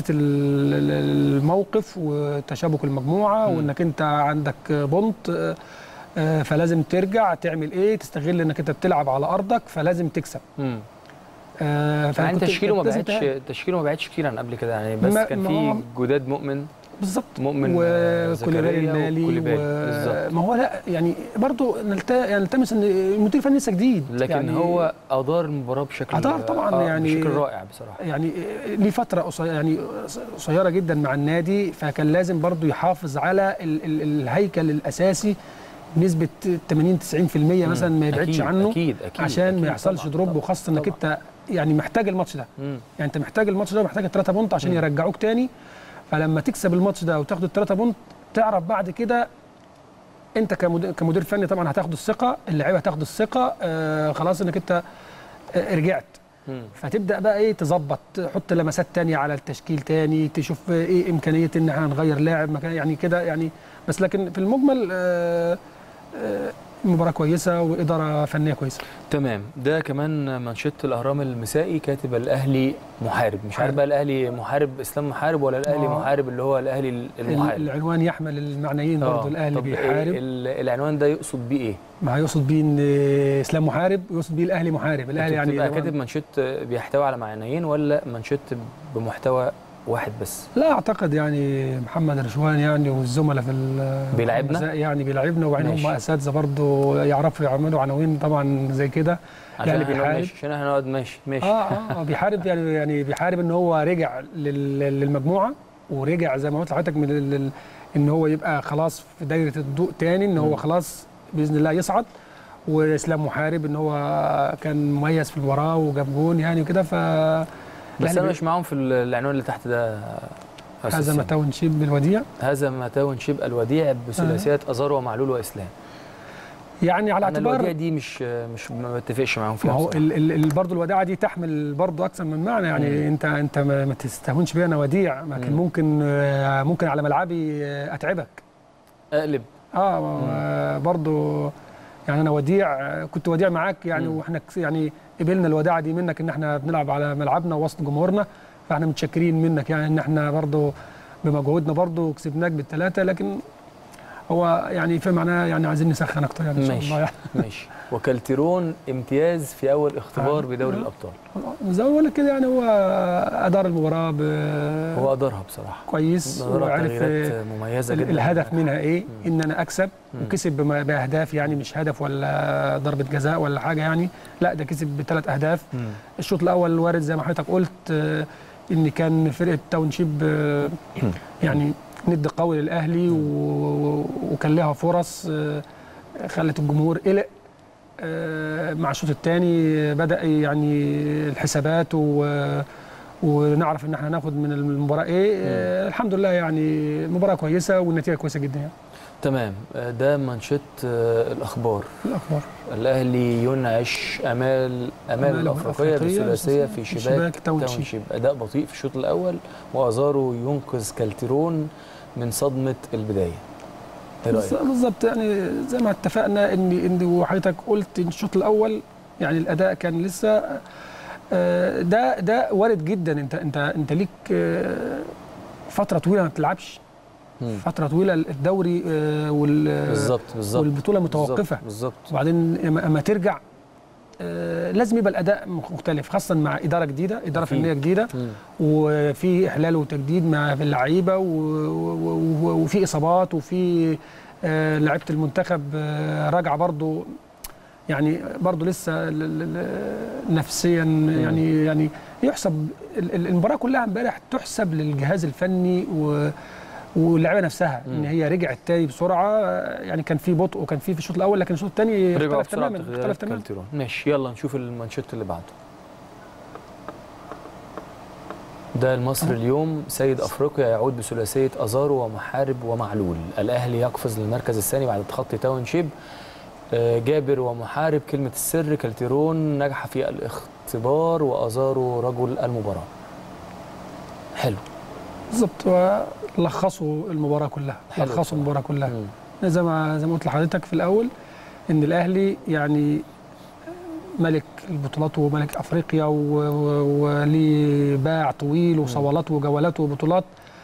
الموقف وتشابك المجموعه، م. وانك انت عندك بونت آه فلازم ترجع تعمل ايه، تستغل انك انت بتلعب على ارضك فلازم تكسب. امم آه يعني تشكيله ما بعدش تشكيله ما بعدش كتير عن قبل كده يعني، بس كان في جداد مؤمن بالظبط مؤمن وكوليبالي المالي و... ما هو لا يعني برضه نلتمس ان المدير الفني لسه جديد، لكن يعني هو ادار المباراه بشكل ادار طبعا يعني بشكل رائع بصراحه. يعني ليه فتره قصيره يعني قصيره جدا مع النادي، فكان لازم برضه يحافظ على ال ال الهيكل الاساسي بنسبه ثمانين تسعين بالمية مثلا ما يبعدش عنه. أكيد أكيد عشان أكيد ما يحصلش دروب، وخاصه انك انت يعني محتاج الماتش ده. مم. يعني انت محتاج الماتش ده ومحتاج الثلاثه بونت عشان مم. يرجعوك تاني. فلما تكسب الماتش ده وتاخد الثلاثه بونت تعرف بعد كده انت كمدير, كمدير فني طبعا هتاخد الثقه، اللعيبه هتاخد الثقه، آه خلاص انك انت آه رجعت. مم. فتبدا بقى ايه تظبط، تحط لمسات تانية على التشكيل تاني، تشوف ايه امكانيه ان احنا نغير لاعب مكان يعني كده يعني. بس لكن في المجمل آه آه مباراة كويسة وإدارة فنية كويسة. تمام. ده كمان مانشيت الأهرام المسائي كاتب الأهلي محارب، مش عارف بقى الأهلي محارب إسلام محارب ولا الأهلي آه. محارب اللي هو الأهلي المحارب. العنوان يحمل المعنيين آه. برضه الأهلي بيحارب. العنوان ده يقصد بيه إيه؟ ما يقصد بيه إن إسلام محارب، يقصد بيه الأهلي محارب. الأهلي يعني بتبقى كاتب مانشيت بيحتوي على معنيين ولا مانشيت بمحتوى واحد بس؟ لا اعتقد يعني محمد رشوان يعني والزملاء في بيلعبنا يعني بيلعبنا، وبعدين هم اساتذه برضه يعرفوا يعملوا عناوين طبعا زي كده. عشان بيحارب عشان احنا نقعد ماشي ماشي اه اه بيحارب يعني يعني بيحارب ان هو رجع للمجموعه، ورجع زي ما قلت لحضرتك من ان هو يبقى خلاص في دايره الضوء تاني، ان هو خلاص باذن الله يصعد. واسلام محارب ان هو كان مميز في المباراه وجاب جون يعني وكده. ف بس انا مش معاهم في العنوان اللي تحت ده. هزم تاون شيب الوديع هزم تاون شيب الوديع بثلاثيات آه. ازار ومعلول واسلام. يعني على اعتبار الوديعه دي مش مش ما بتفقش معاهم فيها. ما هو برضه الوداعه دي تحمل برضه اكثر من معنى يعني. مم. انت انت ما تستهونش بيها انا وديع، لكن ممكن ممكن على ملعبي اتعبك اقلب. اه برضه يعني انا وديع كنت وديع معاك يعني. مم. واحنا يعني قبلنا الوداعه دي منك ان احنا بنلعب على ملعبنا وسط جمهورنا، فاحنا متشكرين منك يعني ان احنا برضه بمجهودنا برضه كسبناك بالثلاثه. لكن هو يعني في معناه يعني عايزين نسخن اكتر يعني ان شاء الله يعني. ماشي. وكالتيرون امتياز في اول اختبار بدوري الابطال. زي ما بقول لك كده يعني هو ادار المباراه ب هو ادارها بصراحه كويس، وعرف مميزه جدا. الهدف منها ايه؟ مم. ان انا اكسب. مم. وكسب باهداف يعني، مش هدف ولا ضربه جزاء ولا حاجه يعني، لا ده كسب بثلاث اهداف. مم. الشوط الاول وارد زي ما حضرتك قلت ان كان فرقه تاون شيب يعني ند قوي للاهلي، وكان لها فرص خلت الجمهور قلق. مع الشوط الثاني بدا يعني الحسابات ونعرف ان احنا هناخد من المباراه ايه. مم. الحمد لله يعني المباراه كويسه والنتيجه كويسه جدا يعني. تمام. ده منشط الاخبار. الاخبار الاهلي ينعش امال امال الافريقيه بثلاثيه في شباك تاون شيب. اداء بطيء في الشوط الاول، وازارو ينقذ كالتيرون من صدمه البدايه. ايه رايك؟ بالظبط يعني زي ما اتفقنا ان ان وحضرتك قلت ان الشوط الاول يعني الاداء كان لسه ده ده وارد جدا. انت انت انت ليك فتره طويله ما بتلعبش، فتره طويله الدوري وال بالظبط بالظبط والبطوله متوقفه بالظبط. وبعدين اما ترجع لازم يبقى الاداء مختلف، خاصه مع اداره جديده، اداره فنيه جديده. مم. وفي احلال وتجديد مع اللعيبه، وفي اصابات، وفي لعيبه المنتخب راجعه برضو يعني برضو لسه نفسيا يعني. يعني يحسب المباراه كلها امبارح تحسب للجهاز الفني و واللعيبه نفسها. مم. ان هي رجعت تاني بسرعه يعني. كان في بطء وكان في في الشوط الاول، لكن الشوط الثاني اختلف تماما اختلف تماما. ماشي، يلا نشوف المانشيت اللي بعده. ده المصري اليوم. سيد افريقيا يعود بثلاثيه ازارو ومحارب ومعلول. الاهلي يقفز للمركز الثاني بعد تخطي تاون شيب. جابر ومحارب كلمه السر. كالتيرون نجح في الاختبار، وازارو رجل المباراه. حلو بالظبط. لخصوا المباراه كلها، لخصوا المباراه كلها. مم. زي ما زي ما قلت لحضرتك في الاول ان الاهلي يعني ملك البطولات وملك افريقيا، وليه باع طويل وصولات وجولات وبطولات.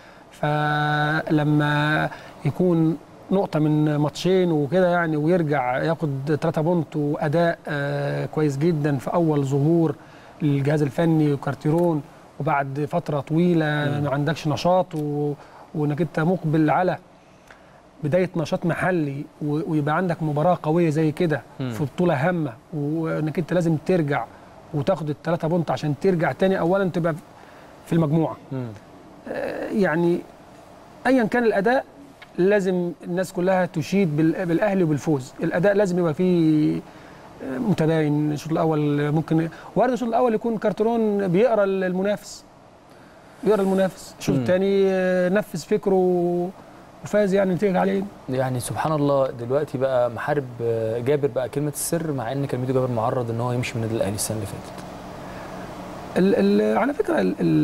فلما يكون نقطه من ماتشين وكده يعني، ويرجع ياخد ثلاثة بونت واداء آه كويس جدا في اول ظهور للجهاز الفني وكارتيرون، وبعد فتره طويله ما عندكش نشاط و... وانك انت مقبل على بدايه نشاط محلي، ويبقى عندك مباراه قويه زي كده في بطوله هامه، وانك انت لازم ترجع وتاخد الثلاثه بونت عشان ترجع تاني اولا تبقى في المجموعه. آه يعني ايا كان الاداء لازم الناس كلها تشيد بالاهلي وبالفوز. الاداء لازم يبقى فيه متباين. الشوط الاول ممكن وارد الشوط الاول يكون كارتيرون بيقرا المنافس بيقرا المنافس الشوط الثاني نفذ فكره وفاز يعني نتيجه عليه. يعني سبحان الله دلوقتي بقى محارب جابر بقى كلمه السر، مع ان كان ميدو جابر معرض ان هو يمشي من النادي الاهلي السنه اللي فاتت. ال ال على فكره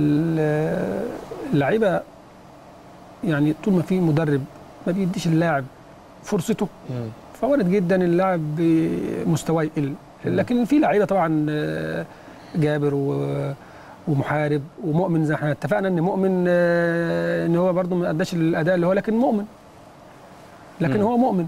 اللعيبه يعني طول ما في مدرب ما بيديش اللاعب فرصته، مم. فوارد جدا اللاعب مستواه يقل. لكن في لعيبه طبعا جابر ومحارب ومؤمن زي ما احنا اتفقنا ان مؤمن ان هو برده ما اداش الاداء اللي هو، لكن مؤمن لكن م. هو مؤمن.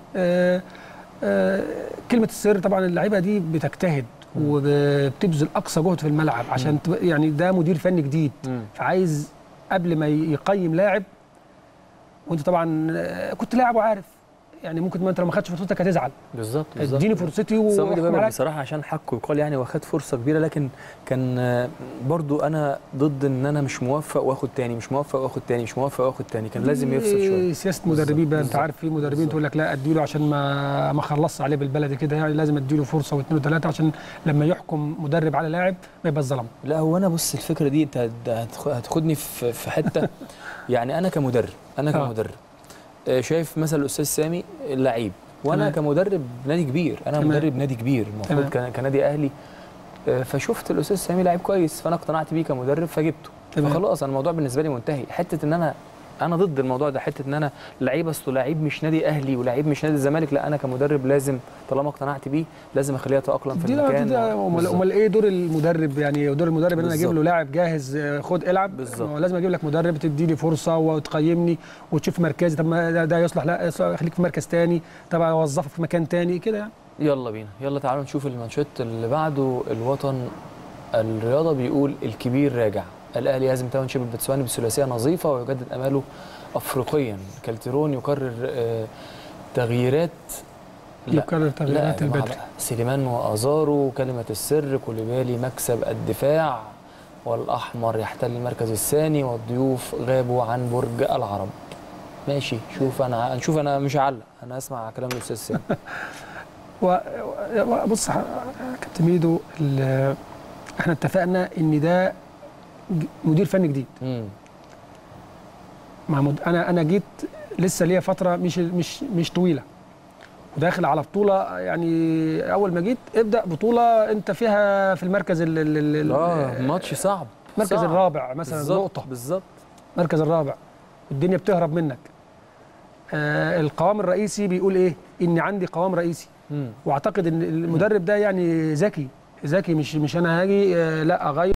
كلمه السر طبعا اللعيبه دي بتجتهد م. وبتبذل اقصى جهد في الملعب عشان م. يعني ده مدير فني جديد، م. فعايز قبل ما يقيم لاعب، وانت طبعا كنت لاعب وعارف يعني ممكن ما انت لو ما خدتش فرصتك هتزعل. بالظبط بالظبط. اديني فرصتي سامي جابر و بصراحه عشان حقه يقال يعني واخد فرصه كبيره، لكن كان برضو انا ضد ان انا مش موفق واخد تاني، مش موفق واخد تاني، مش موفق واخد تاني، كان لازم يفصل شويه. سياسه مدربين بقى، انت عارف في مدربين تقول لك لا اديله عشان ما ما خلصش عليه بالبلدي كده، يعني لازم اديله فرصه واثنين وثلاثه عشان لما يحكم مدرب على لاعب ما يبقى ظلم. لا هو انا بص الفكره دي انت هتاخدني في في حته يعني انا كمدرب انا كمدرب شايف مثلا الاستاذ سامي لعيب، وانا تمام. كمدرب نادي كبير، انا تمام. مدرب نادي كبير المفروض كنادي اهلي، فشفت الاستاذ سامي لعيب كويس فانا اقتنعت بيه كمدرب فجبته، فخلاص انا الموضوع بالنسبه لي منتهي. حته ان انا انا ضد الموضوع ده، حته ان انا لعيب اصله لعيب مش نادي اهلي ولعيب مش نادي الزمالك، لا انا كمدرب لازم طالما اقتنعت بيه لازم اخليه يتاقلم في المكان. امال ايه دور المدرب؟ يعني دور المدرب ان انا اجيب له لاعب جاهز خد العب، لازم اجيب لك مدرب تدي لي فرصه وتقيمني وتشوف مركزي، طب ما ده يصلح لا خليك في مركز ثاني، طب اوظفك في مكان ثاني كده يعني. يلا بينا، يلا تعالوا نشوف الماتشات اللي بعده. الوطن الرياضه بيقول الكبير راجع، الاهلي يهزم تاونشيب البتسواني بثلاثيه نظيفه ويجدد اماله افريقيا. كالترون يقرر آه تغييرات يقرر تغييرات البدري. سليمان وازارو كلمه السر. كوليبالي مكسب الدفاع، والاحمر يحتل المركز الثاني، والضيوف غابوا عن برج العرب. ماشي، شوف انا نشوف انا مش هعلق، انا اسمع كلام الاستاذ سامي. بص يا كابتن ميدو، احنا اتفقنا ان ده مدير فني جديد. امم مع مد... انا انا جيت لسه ليا فتره مش مش مش طويله، وداخل على بطوله، يعني اول ما جيت ابدا بطوله انت فيها في المركز ال ال اه ماتش صعب، المركز صعب. الرابع مثلا بالزبط. نقطه بالظبط، المركز الرابع والدنيا بتهرب منك. آه القوام الرئيسي بيقول ايه؟ اني عندي قوام رئيسي. مم. واعتقد ان المدرب ده يعني ذكي ذكي مش مش انا هاجي آه لا اغير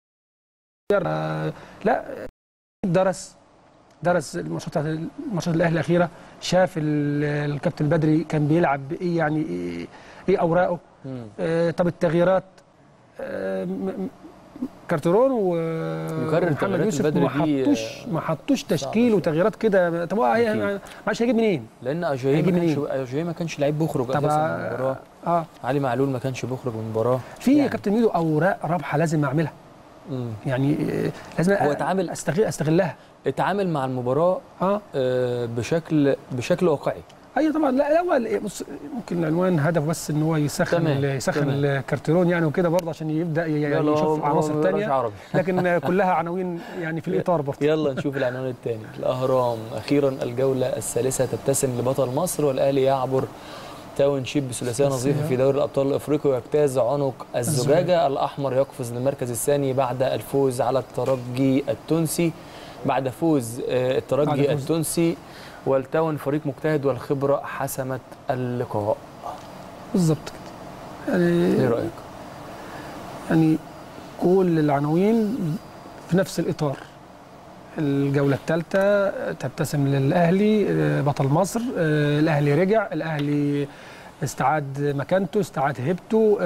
آه لا درس درس الماتشات الماتشات الاهلي الاخيره، شاف الكابتن البدري كان بيلعب بايه، يعني ايه, إيه اوراقه. آه طب التغييرات آه كارترون ومحمد يوسف ما حطوش ما حطوش تشكيل وتغييرات كده. طب هو معلش هيجيب منين؟ لان اجاي ما كانش اجاي ما كانش لعيب بيخرج اساسا من المباراه. اه علي معلول ما كانش بيخرج من المباراه. في يعني. يا كابتن ميدو اوراق رابحه لازم اعملها. مم. يعني لازم هو اتعامل استغل استغلها اتعامل مع المباراه اه, آه بشكل بشكل واقعي. ايوه طبعا. لا الاول بص ممكن العنوان هدف بس ان هو يسخن يسخن الكارترون يعني وكده برضه عشان يبدا يعني يشوف عناصر ثانيه، لكن كلها عناوين يعني في الاطار برضه. يلا نشوف العنوان الثاني. الاهرام اخيرا الجوله الثالثه تبتسم لبطل مصر، والاهلي يعبر تاونشيب بثلاثيه نظيفه في دوري الابطال الافريقي ويجتاز عنق الزجاجه. الاحمر يقفز للمركز الثاني بعد الفوز على الترجي التونسي بعد فوز الترجي التونسي، والتاون فريق مجتهد والخبره حسمت اللقاء. بالظبط كده. يعني ايه رايك؟ يعني كل العناوين في نفس الاطار. الجوله الثالثه تبتسم للاهلي بطل مصر، الاهلي رجع، الاهلي استعاد مكانته استعاد هيبته.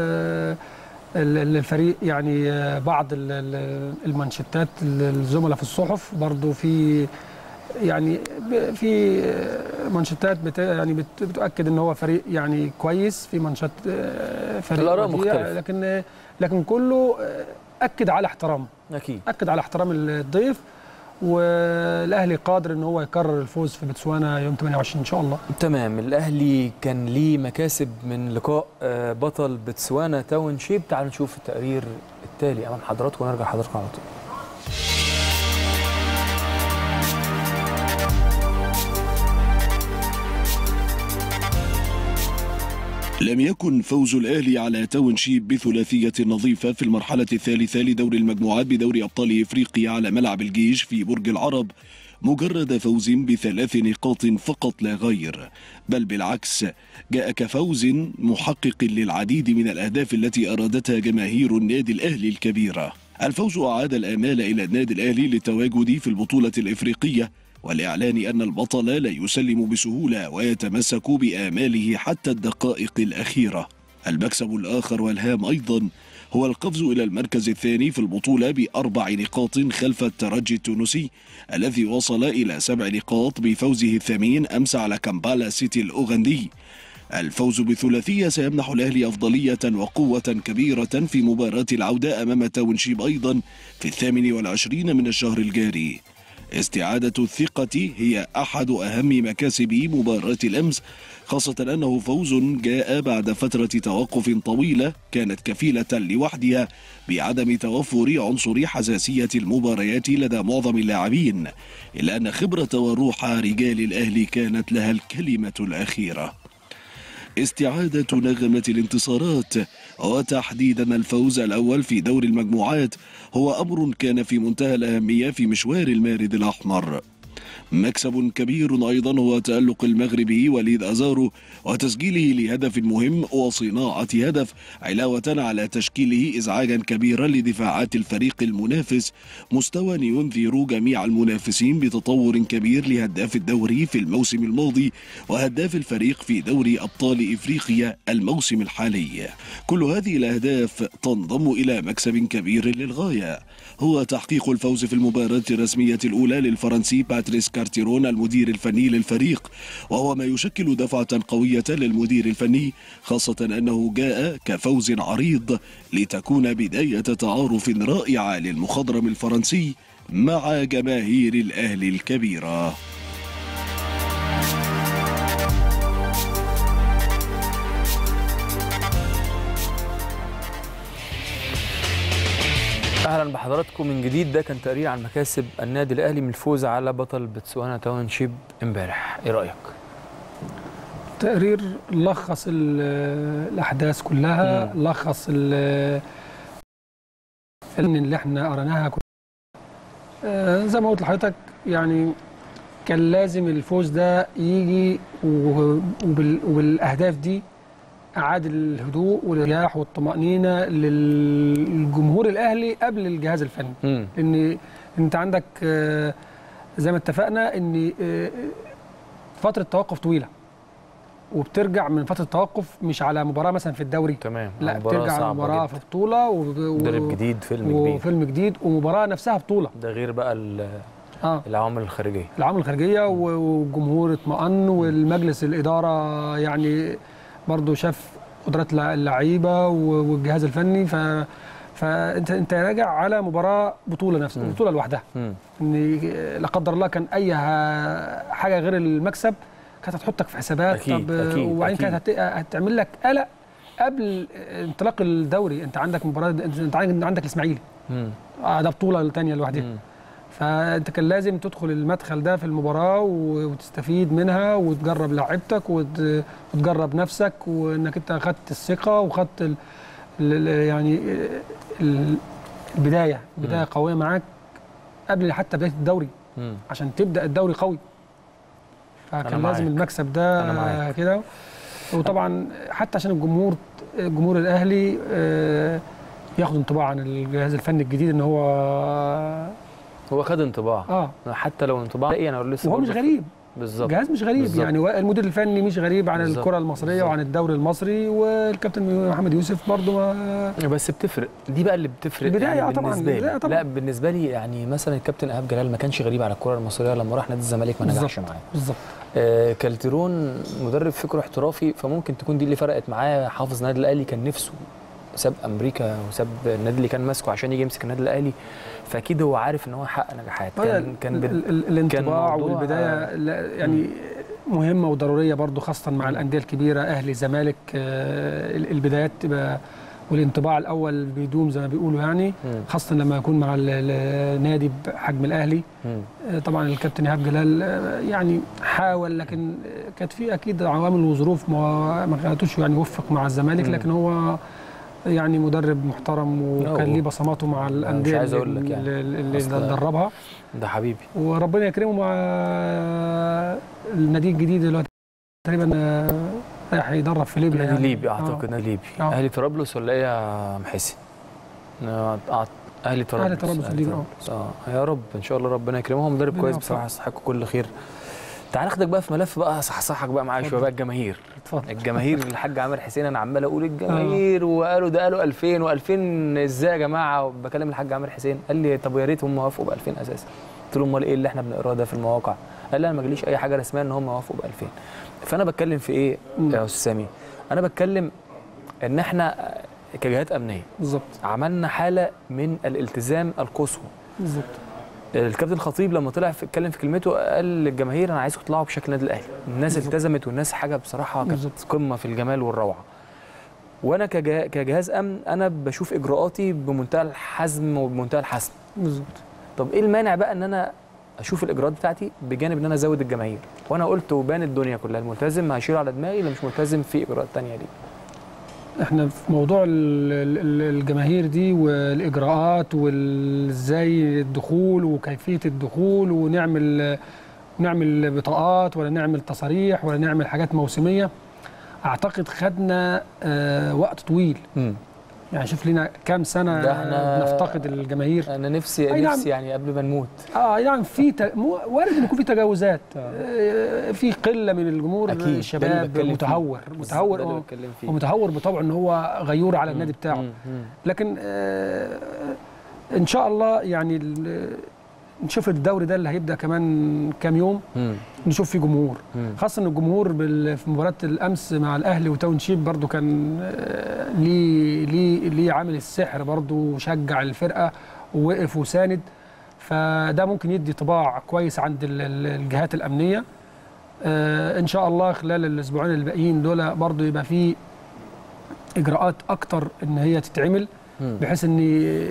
الفريق يعني بعض المانشيتات الزملاء في الصحف برضو في يعني في مانشيتات بت يعني بت بتؤكد ان هو فريق يعني كويس، في مانشات فريق الاراء مختلفه، لكن لكن كله اكد على احترامه. اكيد اكد على احترام الضيف، والاهلي قادر ان هو يكرر الفوز في بتسوانا يوم ثمانية وعشرين ان شاء الله. تمام. الاهلي كان ليه مكاسب من لقاء بطل بتسوانا تاونشيب. تعالوا نشوف التقرير التالي امام حضراتكم ونرجع حضراتكم على طول. لم يكن فوز الأهلي على تاونشيب بثلاثية نظيفة في المرحلة الثالثة لدور المجموعات بدوري أبطال إفريقيا على ملعب الجيش في برج العرب مجرد فوز بثلاث نقاط فقط لا غير، بل بالعكس جاء كفوز محقق للعديد من الأهداف التي أرادتها جماهير النادي الأهلي الكبيرة. الفوز أعاد الآمال إلى النادي الأهلي للتواجد في البطولة الإفريقية، والإعلان أن البطل لا يسلم بسهولة ويتمسك بآماله حتى الدقائق الأخيرة. المكسب الآخر والهام أيضا هو القفز إلى المركز الثاني في البطولة بأربع نقاط خلف الترجي التونسي الذي وصل إلى سبع نقاط بفوزه الثمين أمس على كامبالا سيتي الأوغندي. الفوز بالثلاثية سيمنح الأهلي أفضلية وقوة كبيرة في مباراة العودة أمام تاونشيب أيضا في الثامن والعشرين من الشهر الجاري. استعادة الثقة هي أحد أهم مكاسب مباراة الأمس، خاصة أنه فوز جاء بعد فترة توقف طويلة كانت كفيلة لوحدها بعدم توفر عنصر حساسية المباريات لدى معظم اللاعبين، إلا أن خبرة وروح رجال الأهلي كانت لها الكلمة الأخيرة. استعادة نغمة الانتصارات وتحديدا الفوز الأول في دور المجموعات هو أمر كان في منتهى الأهمية في مشوار المارد الأحمر. مكسب كبير أيضا هو تألق المغربي وليد أزارو وتسجيله لهدف مهم وصناعة هدف، علاوة على تشكيله إزعاجا كبيرا لدفاعات الفريق المنافس، مستوى ينذر جميع المنافسين بتطور كبير لهداف الدوري في الموسم الماضي وهداف الفريق في دوري أبطال إفريقيا الموسم الحالي. كل هذه الأهداف تنضم إلى مكسب كبير للغاية هو تحقيق الفوز في المباراة الرسمية الأولى للفرنسي باتريس كارتيرون المدير الفني للفريق، وهو ما يشكل دفعة قوية للمدير الفني، خاصة أنه جاء كفوز عريض لتكون بداية تعارف رائعة للمخضرم الفرنسي مع جماهير الأهلي الكبيرة. اهلا بحضراتكم من جديد. ده كان تقرير عن مكاسب النادي الاهلي من الفوز على بطل بتسوانا تاونشيب امبارح. ايه رايك؟ تقرير لخص الاحداث كلها، مم. لخص اللي احنا قريناها كلها. آه زي ما قلت لحضرتك، يعني كان لازم الفوز ده يجي وبال وبالاهداف دي اعاد الهدوء والارياح والطمانينه للجمهور الاهلي قبل الجهاز الفني. م. لان انت عندك زي ما اتفقنا ان فتره توقف طويله، وبترجع من فتره التوقف مش على مباراه مثلا في الدوري، تمام، لا بترجع على مباراه في بطوله ومدرب جديد، فيلم جديد وفيلم جديد ومباراه نفسها بطوله، ده غير بقى آه. العوامل الخارجيه العوامل الخارجيه والجمهور اطمأن، والمجلس الاداره يعني برضه شاف قدرات اللعيبه والجهاز الفني، ف فانت انت راجع على مباراه بطوله نفسها، بطوله لوحدها. ان لا قدر الله كان اي حاجه غير المكسب كانت هتحطك في حسابات. أكيد طب أكيد وبعدين كانت هتعمل لك قلق قبل انطلاق الدوري. انت عندك مباراه، انت عندك الاسماعيلي، ده بطوله ثانيه لوحدها، فانت كان لازم تدخل المدخل ده في المباراه وتستفيد منها وتجرب لاعيبتك وتجرب نفسك، وانك انت اخذت الثقه واخذت ال ال يعني ال البدايه بدايه قويه معاك قبل حتى بدايه الدوري، م. عشان تبدا الدوري قوي. فكان لازم المكسب ده كده. وطبعا حتى عشان الجمهور جمهور الاهلي ياخد انطباع عن الجهاز الفني الجديد ان هو هو خد انطباع، اه حتى لو انطباع ايه، انا لسه وهو مش غريب بالظبط، الجهاز مش غريب بالزبط. يعني المدير الفني مش غريب عن بالزبط. الكره المصريه بالزبط. وعن الدوري المصري، والكابتن محمد يوسف برضه ما بس بتفرق دي بقى اللي بتفرق البدايه يعني طبعا بالنسبه لي. طبعا. لا بالنسبه لي يعني مثلا الكابتن ايهاب جلال ما كانش غريب على الكره المصريه لما راح نادي الزمالك ما نجحش معاه بالظبط. آه كالتيرون مدرب فكره احترافي، فممكن تكون دي اللي فرقت معاه. حافظ النادي الاهلي كان نفسه، ساب امريكا وساب النادي اللي كان ماسكه عشان يجي يمسك النادي الاهلي، فاكيد هو عارف ان هو يحقق نجاحات. كان كان الانطباع والبدايه يعني مهمه وضروريه برضو، خاصه مع الانديه الكبيره اهلي زمالك. البدايات تبقى والانطباع الاول بيدوم زي ما بيقولوا يعني، خاصه لما يكون مع النادي بحجم الاهلي. طبعا الكابتن ايهاب جلال يعني حاول، لكن كانت في اكيد عوامل وظروف ما خلتوش يعني يوفق مع الزمالك، لكن هو يعني مدرب محترم وكان ليه بصماته مع الانديه اللي, يعني. اللي دربها. ده حبيبي، وربنا يكرمه مع النادي الجديد اللي هو تقريبا رايح يدرب في ليبيا. نادي يعني. ليبي اعتقد نادي ليبي. اهلي طرابلس ولا ايه يا محسن؟ اهلي طرابلس. اهلي طرابلس ليبيا. اه يا رب ان شاء الله ربنا يكرمهم، مدرب كويس بصراحه، يستحق كل خير تعال ناخدك بقى في ملف بقى صحصحك بقى معايا شويه بقى الجماهير. اتفضل. الجماهير الحاج عامر حسين، انا عمال اقول الجماهير وقالوا ده قالوا ألفين وألفين ازاي يا جماعه؟ بكلم الحاج عامر حسين قال لي طب يا ريت هم وافقوا ب ألفين اساسا. قلت له امال ايه اللي احنا بنقراه ده في المواقع؟ قال لي انا ما جاليش اي حاجه رسميه ان هم وافقوا ب ألفين. فانا بتكلم في ايه يا استاذ سامي؟ انا بتكلم ان احنا كجهات امنيه بالظبط عملنا حاله من الالتزام القصوى. بالظبط. الكابتن الخطيب لما طلع في اتكلم في كلمته قال للجماهير انا عايزكم تطلعوا بشكل النادي الاهلي. الناس بالزبط. التزمت والناس حاجه بصراحه كانت قمه في الجمال والروعه. وانا كجه... كجهاز امن انا بشوف اجراءاتي بمنتهى الحزم وبمنتهى الحسم. بالظبط. طب ايه المانع بقى ان انا اشوف الاجراءات بتاعتي بجانب ان انا ازود الجماهير؟ وانا قلت وبان الدنيا كلها الملتزم هيشيل على دماغي، اللي مش ملتزم في اجراءات ثانيه دي. احنا في موضوع الجماهير دي والاجراءات وازاي الدخول وكيفيه الدخول، ونعمل نعمل بطاقات ولا نعمل تصاريح ولا نعمل حاجات موسميه، اعتقد خدنا اه وقت طويل. م. يعني شوف لنا كام سنه بنفتقد الجماهير. انا نفسي أي نفسي نعم. يعني قبل ما نموت اه يعني في ت... وارد ان يكون في تجاوزات، آه في قله من الجمهور الشباب متهور متهور ومتهور بطبعه ان هو غيور على النادي بتاعه. مم. مم. لكن آه ان شاء الله يعني نشوف الدوري ده اللي هيبدا كمان كام يوم مم. نشوف فيه جمهور، مم. خاصه ان الجمهور في مباراه الامس مع الاهلي وتاون شيب برضو كان ليه ليه ليه عامل السحر برضو، وشجع الفرقه ووقف وساند، فده ممكن يدي طباع كويس عند الجهات الامنيه. ان شاء الله خلال الاسبوعين الباقيين دول برضو يبقى فيه اجراءات اكتر ان هي تتعمل، بحيث ان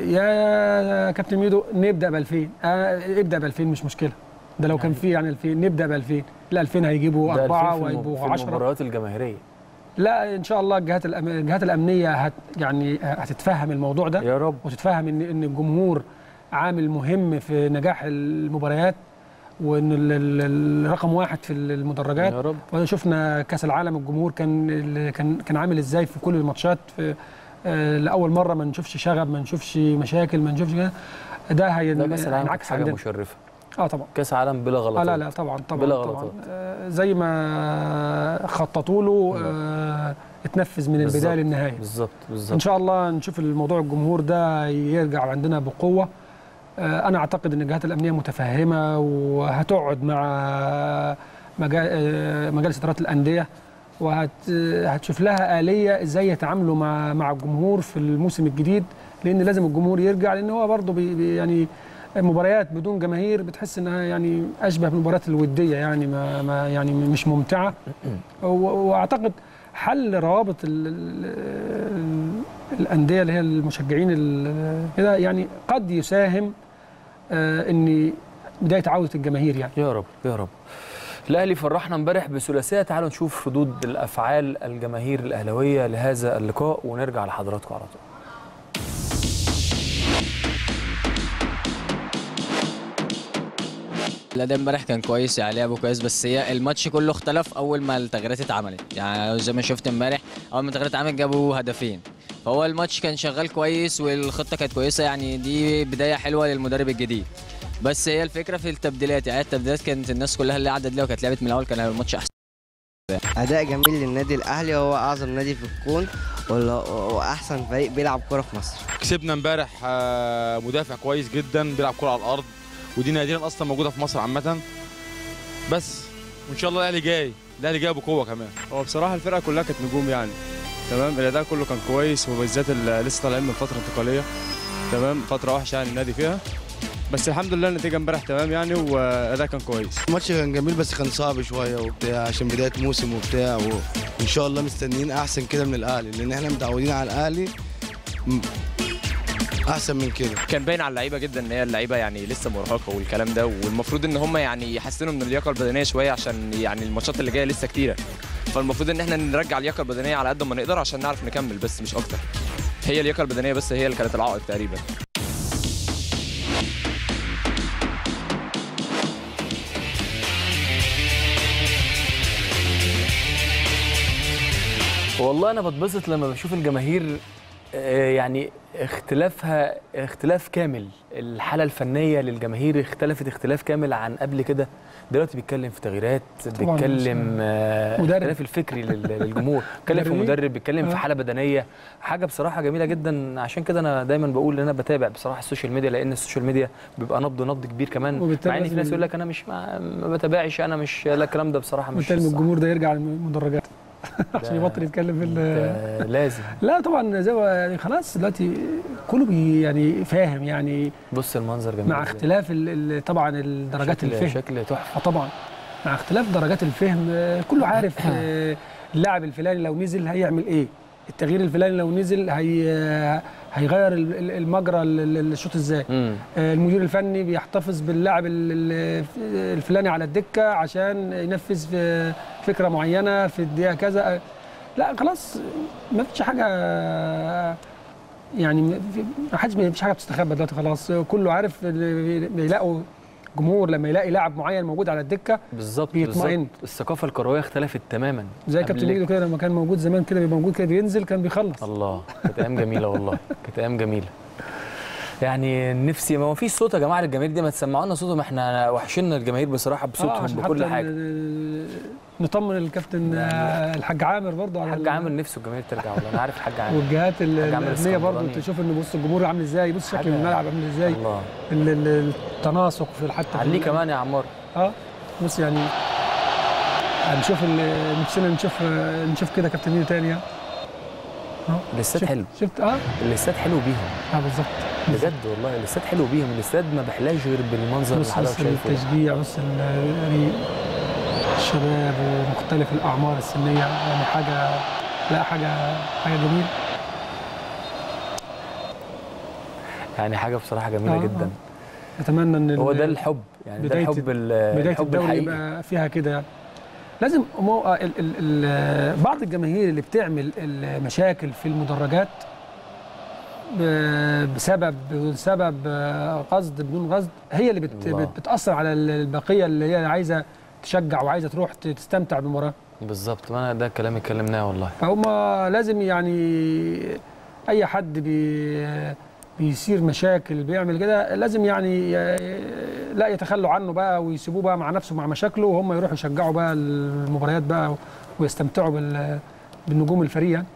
يا كابتن ميدو نبدا ب ألفين، آه ابدا ب ألفين مش مشكله، ده لو كان في يعني ألفين نبدا ب ألفين، لا ألفين هيجيبوا أربعة وهيجيبوا عشرة في المباريات الجماهيريه. لا ان شاء الله الجهات الجهات الامنيه هت يعني هتتفهم الموضوع ده يا رب، وتتفهم ان ان الجمهور عامل مهم في نجاح المباريات، وان الرقم واحد في المدرجات. يا رب. وانا شفنا كاس العالم الجمهور كان كان كان عامل ازاي في كل الماتشات، في آه لاول مره ما نشوفش شغب، ما نشوفش مشاكل، ما نشوفش كده. ده هينعكس حاجه عندنا. مشرفه. اه طبعا كاس عالم بلا غلطات. آه لا لا طبعا طبعا بلا طبعا غلطات. آه زي ما خططوا له آه اتنفذ من البدايه للنهايه. بالظبط بالظبط. ان شاء الله نشوف الموضوع الجمهور ده يرجع عندنا بقوه. آه انا اعتقد ان الجهات الامنيه متفهمه وهتقعد مع مجالس ادارات الانديه وهتشوف لها آلية ازاي يتعاملوا مع مع الجمهور في الموسم الجديد، لان لازم الجمهور يرجع، لان هو برضه بي يعني مباريات بدون جماهير بتحس انها يعني اشبه بالمباريات الوديه، يعني ما, ما يعني مش ممتعه. واعتقد حل روابط ال ال الانديه اللي هي المشجعين كده يعني قد يساهم آه ان بدايه عوده الجماهير يعني. يا رب يا رب. الاهلي فرحنا امبارح بثلاثيه، تعالوا نشوف ردود الافعال الجماهير الاهلاويه لهذا اللقاء ونرجع لحضراتكم على طول. الاداء امبارح كان كويس، يعني لعبه كويس، بس هي الماتش كله اختلف اول ما التغييرات اتعملت. يعني زي ما شفت امبارح اول ما التغييرات اتعملت جابوا هدفين، فهو الماتش كان شغال كويس والخطه كانت كويسه، يعني دي بدايه حلوه للمدرب الجديد. بس هي الفكره في التبديلات، يعني التبديلات كانت الناس كلها اللي قعدت لو كانت لعبت من الاول كان الماتش احسن. اداء جميل للنادي الاهلي، وهو اعظم نادي في الكون واحسن فريق بيلعب كوره في مصر. كسبنا امبارح مدافع كويس جدا بيلعب كوره على الارض، ودي نادرا اصلا موجوده في مصر عامه. بس وان شاء الله الاهلي جاي، الاهلي جاي بقوه كمان. هو بصراحه الفرقه كلها كانت نجوم يعني، تمام. الاداء كله كان كويس، وبالذات اللي لسه طالعين من فتره انتقاليه، تمام، فتره وحشه يعني النادي فيها، بس الحمد لله النتيجه امبارح تمام يعني، واداء كان كويس. الماتش كان جميل بس كان صعب شويه وبتاع عشان بدايه موسم وبتاع، وان شاء الله مستنيين احسن كده من الاهلي، لان احنا متعودين على الاهلي احسن من كده. كان باين على اللعيبه جدا ان هي اللعيبه يعني لسه مرهقه والكلام ده، والمفروض ان هم يعني يحسنوا من اللياقه البدنيه شويه، عشان يعني الماتشات اللي جايه لسه كتيره، فالمفروض ان احنا نرجع اللياقه البدنيه على قد ما نقدر عشان نعرف نكمل، بس مش اكتر. هي اللياقه البدنيه بس هي اللي كانت العائق تقريبا. والله انا بتبسط لما بشوف الجماهير يعني اختلافها اختلاف كامل، الحاله الفنيه للجماهير اختلفت اختلاف كامل عن قبل كده. دلوقتي بيتكلم في تغييرات، بيتكلم آه اختلاف الفكري للجمهور، بيتكلم في مدرب، بيتكلم آه. في حاله بدنيه، حاجه بصراحه جميله جدا. عشان كده انا دايما بقول ان انا بتابع بصراحه السوشيال ميديا، لان السوشيال ميديا بيبقى نبض نبض كبير كمان، مع ان في ناس يقول لك انا مش ما, ما بتابعش، انا مش، لا الكلام ده بصراحه مش صح. الجمهور ده يرجع المدرجات عشان يبطل يتكلم في لازم. لا طبعا زي يعني خلاص دلوقتي كله بي يعني فاهم يعني. بص المنظر جميل مع اختلاف ال طبعا الدرجات شكل الفهم، شكل تحفه طبعا مع اختلاف درجات الفهم. كله عارف اللاعب الفلاني لو نزل هيعمل ايه، التغيير الفلاني لو نزل هي هيغير المجرى الشوط ازاي، المدير الفني بيحتفظ باللاعب الفلاني على الدكه عشان ينفذ في فكره معينه في الدقيقه كذا. لا خلاص ما فيش حاجه يعني، ما حدش ما فيش حاجه بتستخبى دلوقتي، خلاص كله عارف. بيلاقوا جمهور لما يلاقي لاعب معين موجود على الدكه بالظبط بيطمئن. الثقافه الكرويه اختلفت تماما، زي كابتن ميدو كده لما كان موجود زمان كده، بيبقى موجود كده بينزل كان بيخلص. الله كانت ايام جميله والله، كانت ايام جميله. يعني نفسي ما فيش صوت يا جماعه للجماهير دي، ما تسمعوا لنا صوتهم، احنا وحشنا الجماهير بصراحه بصوتهم آه بكل حاجه. نطمن الكابتن الحاج عامر برضه على الحاج عامر نفسه الجماهير ترجع والله، انا عارف الحاج عامر والجهات الامنيه برضه تشوف ان بص الجمهور عامل ازاي، بص شكل الملعب عامل ازاي، الله التناسق في حتى عليه كمان يا عمار. اه بص يعني هنشوف نفسنا نشوف نشوف كده كابتن ميدو تاني اه الاستاد حلو، شفت اه الاستاد حلو بيهم اه بالظبط بجد والله، الاستاد حلو بيهم، الاستاد ما بحلاش غير بالمنظر اللي حضرتك شايفه. التشجيع بص يعني الشباب ومختلف الاعمار السنيه، يعني حاجه لا حاجه حاجه جميله، يعني حاجه بصراحه جميله آه جدا. اتمنى ان هو ده الحب يعني، ده الحب بدايه الدوري يبقى فيها كده يعني. لازم ال ال ال بعض الجماهير اللي بتعمل المشاكل في المدرجات بسبب بسبب قصد بدون قصد، هي اللي بت بتاثر على البقيه اللي هي عايزه تشجع وعايزه تروح تستمتع بالمباراه. اللي ما ده الكلام اللي اتكلمناه والله. فهم لازم يعني اي حد بي بيصير مشاكل بيعمل كده لازم يعني لا يتخلوا عنه بقى ويسيبوه بقى مع نفسه مع مشاكله، وهم يروحوا يشجعوا بقى المباريات بقى ويستمتعوا بالنجوم الفريق يعني.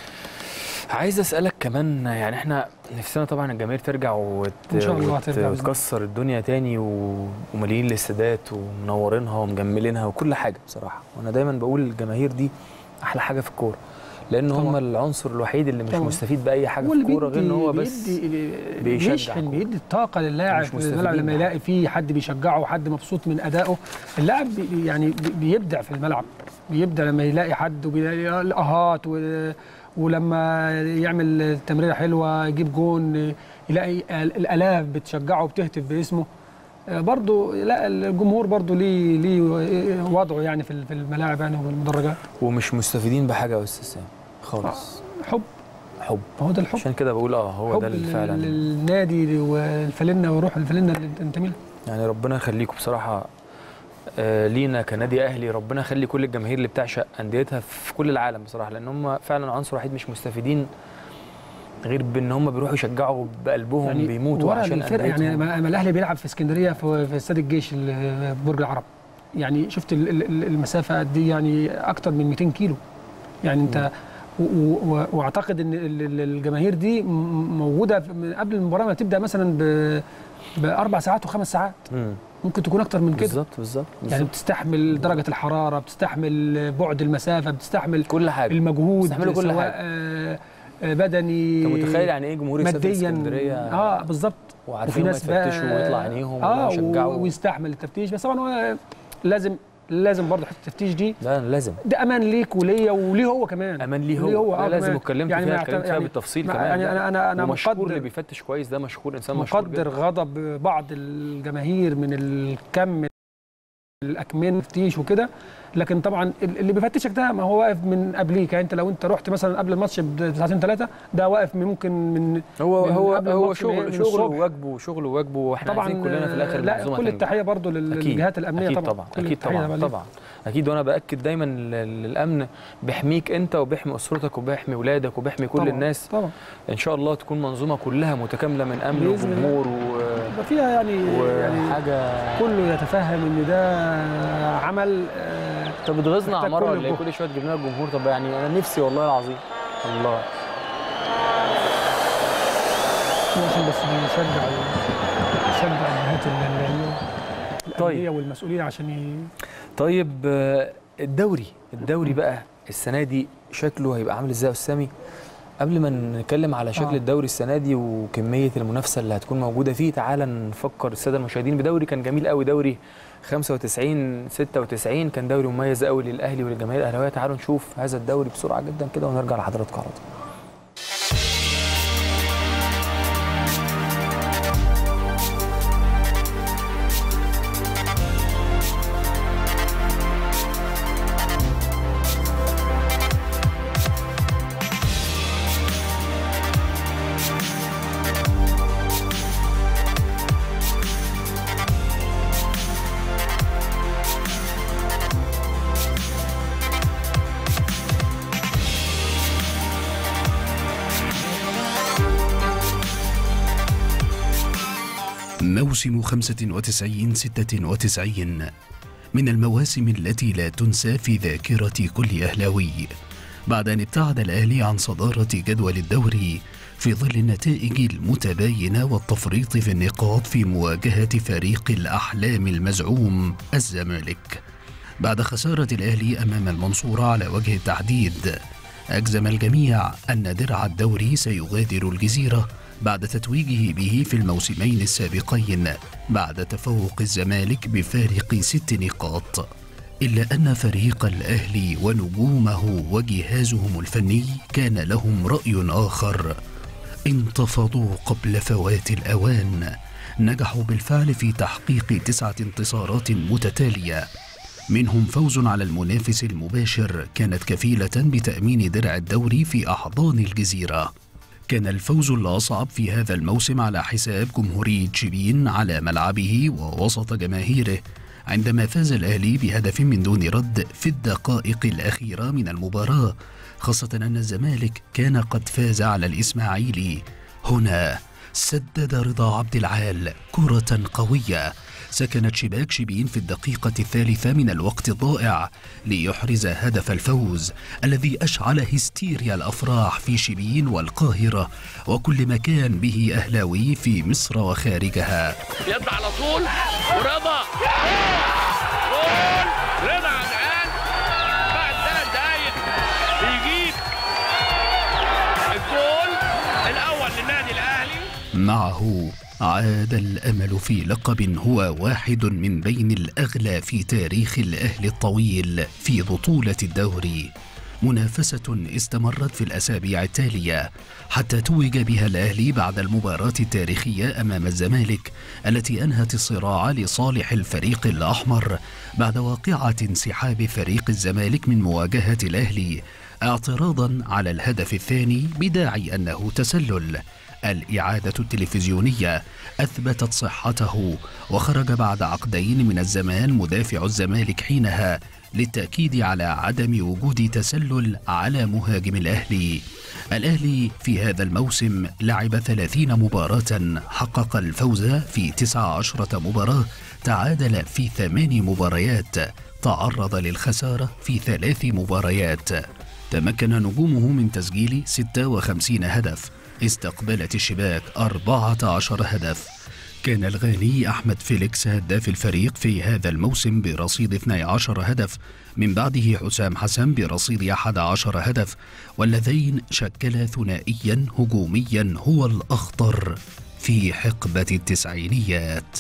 عايز اسالك كمان يعني احنا نفسنا طبعا الجماهير ترجع وت... ان شاء الله ترجع وتكسر الدنيا تاني و... ومليين الاستادات ومنورينها ومجملينها وكل حاجه بصراحه، وانا دايما بقول الجماهير دي احلى حاجه في الكوره، لان هم العنصر الوحيد اللي مش طبعا. مستفيد باي حاجه في الكوره غير ان هو بس بيشجع، بيشحن بيدي الطاقه للاعب لما يلاقي فيه حد بيشجعه وحد مبسوط من ادائه. اللاعب بي يعني بيبدع في الملعب، بيبدع لما يلاقي حد وبيلاقي الاهات و... ولما يعمل تمريره حلوه يجيب جون يلاقي الالاف بتشجعه وبتهتف باسمه. برضه لا الجمهور برضه ليه ليه وضعه يعني في الملاعب يعني والمدرجات، ومش مستفيدين بحاجه يا استاذ سامي خالص. حب حب هو ده الحب، عشان كده بقول اه هو ده فعلا النادي والفلنه وروح الفلنه اللي انتمي لها. يعني ربنا يخليكم بصراحه آه لينا كنادي اهلي، ربنا يخلي كل الجماهير اللي بتعشق انديتها في كل العالم بصراحه، لان هم فعلا عنصر وحيد مش مستفيدين غير بان هم بيروحوا يشجعوا بقلبهم يعني بيموتوا عشان الفرقه. يعني ما الاهلي بيلعب في اسكندريه في استاد الجيش في برج العرب، يعني شفت المسافه قد ايه، يعني اكتر من مئتين كيلو يعني انت م. واعتقد ان الجماهير دي موجوده من قبل المباراه ما تبدا مثلا باربع ساعات وخمس ساعات م. ممكن تكون اكتر من كده. بالظبط بالظبط يعني بتستحمل درجه الحراره، بتستحمل بعد المسافه، بتستحمل كل حاجه، المجهود، بتستحمل كل سواء حاجه بدني. انت متخيل يعني ايه جمهور استاد اسكندريه اه بالظبط، وفي ناس يفتشوا ويطلع عينيهم اه ويشجعوا ويستحمل التفتيش، بس طبعا هو لازم لازم برضه حته التفتيش دي لا لازم، ده امان ليك وليا وليه هو كمان، امان ليه هو, هو آه لازم اتكلمت يعني فيها اتكلمت فيها يعني بالتفصيل كمان. يعني انا انا انا مشهور اللي بيفتش كويس ده مشهور، انسان مشهور مقدر غضب بعض الجماهير من الكم الاكمن تفتيش وكده، لكن طبعا اللي بيفتشك ده ما هو واقف من قبليك. يعني انت لو انت رحت مثلا قبل الماتش بساعتين ثلاثه ده واقف ممكن من هو من هو هو شغل شغله وواجبه شغله وواجبه، واحنا عايزين كلنا في الاخر لا كل التحيه برضه للجهات الامنيه أكيد طبعا. طبعا اكيد طبعا طبعا اكيد، وانا باكد دايما الامن بيحميك انت وبيحمي اسرتك وبيحمي اولادك وبيحمي كل طبعًا الناس طبعا ان شاء الله. تكون منظومه كلها متكامله من امن وجمهور و... فيها يعني يعني حاجه كله يتفهم ان ده عمل. آه طب بتغيظنا عمار ولا كل شويه تجيب لنا الجمهور؟ طب يعني انا نفسي والله العظيم الله عشان بس بيشجع يشجع الجهات الامنيه والمسؤولين عشان ي... طيب الدوري الدوري بقى السنه دي شكله هيبقى عامل ازاي يا استاذ؟ قبل ما نتكلم على شكل آه. الدوري السنه دي وكميه المنافسه اللي هتكون موجوده فيه، تعالى نفكر الساده المشاهدين بدوري كان جميل قوي، دوري خمسة وتسعين ستة وتسعين كان دوري مميز قوي للاهلي وللجماهير الاهلاويه. تعالوا نشوف هذا الدوري بسرعه جدا كده ونرجع لحضراتكم على طول. موسم خمسة وتسعين ستة وتسعين من المواسم التي لا تنسى في ذاكرة كل أهلاوي، بعد أن ابتعد الأهلي عن صدارة جدول الدوري في ظل النتائج المتباينة والتفريط في النقاط في مواجهة فريق الأحلام المزعوم الزمالك. بعد خسارة الأهلي أمام المنصورة على وجه التحديد، أجزم الجميع أن درع الدوري سيغادر الجزيرة بعد تتويجه به في الموسمين السابقين بعد تفوق الزمالك بفارق ست نقاط، إلا أن فريق الأهلي ونجومه وجهازهم الفني كان لهم رأي آخر. انتفضوا قبل فوات الأوان، نجحوا بالفعل في تحقيق تسعة انتصارات متتالية، منهم فوز على المنافس المباشر كانت كفيلة بتأمين درع الدوري في أحضان الجزيرة. كان الفوز الأصعب في هذا الموسم على حساب جمهورية شبين على ملعبه ووسط جماهيره، عندما فاز الأهلي بهدف من دون رد في الدقائق الأخيرة من المباراة، خاصة أن الزمالك كان قد فاز على الإسماعيلي. هنا سدد رضا عبد العال كرة قوية سكنت شباك شبين في الدقيقة الثالثة من الوقت الضائع ليحرز هدف الفوز الذي أشعل هستيريا الأفراح في شبين والقاهرة وكل مكان به أهلاوي في مصر وخارجها. يطلع على طول ورضا جول رضا عدعان بعد ثلاث دقايق بيجيب الجول الأول للنادي الأهلي. معه عاد الأمل في لقب هو واحد من بين الأغلى في تاريخ الأهلي الطويل في بطولة الدوري، منافسة استمرت في الأسابيع التالية حتى توج بها الأهلي بعد المباراة التاريخية أمام الزمالك التي أنهت الصراع لصالح الفريق الأحمر بعد واقعة انسحاب فريق الزمالك من مواجهة الأهلي اعتراضا على الهدف الثاني بداعي أنه تسلل. الإعادة التلفزيونية أثبتت صحته، وخرج بعد عقدين من الزمان مدافع الزمالك حينها للتأكيد على عدم وجود تسلل على مهاجم الأهلي. الأهلي في هذا الموسم لعب ثلاثين مباراة، حقق الفوز في تسع عشرة مباراة، تعادل في ثمان مباريات، تعرض للخسارة في ثلاث مباريات. تمكن نجومه من تسجيل ستة وخمسين هدف، استقبلت الشباك أربعة عشر هدف. كان الغاني أحمد فيليكس هداف الفريق في هذا الموسم برصيد اثني عشر هدف، من بعده حسام حسن برصيد أحد عشر هدف، واللذين شكلا ثنائيا هجوميا هو الأخطر في حقبة التسعينيات.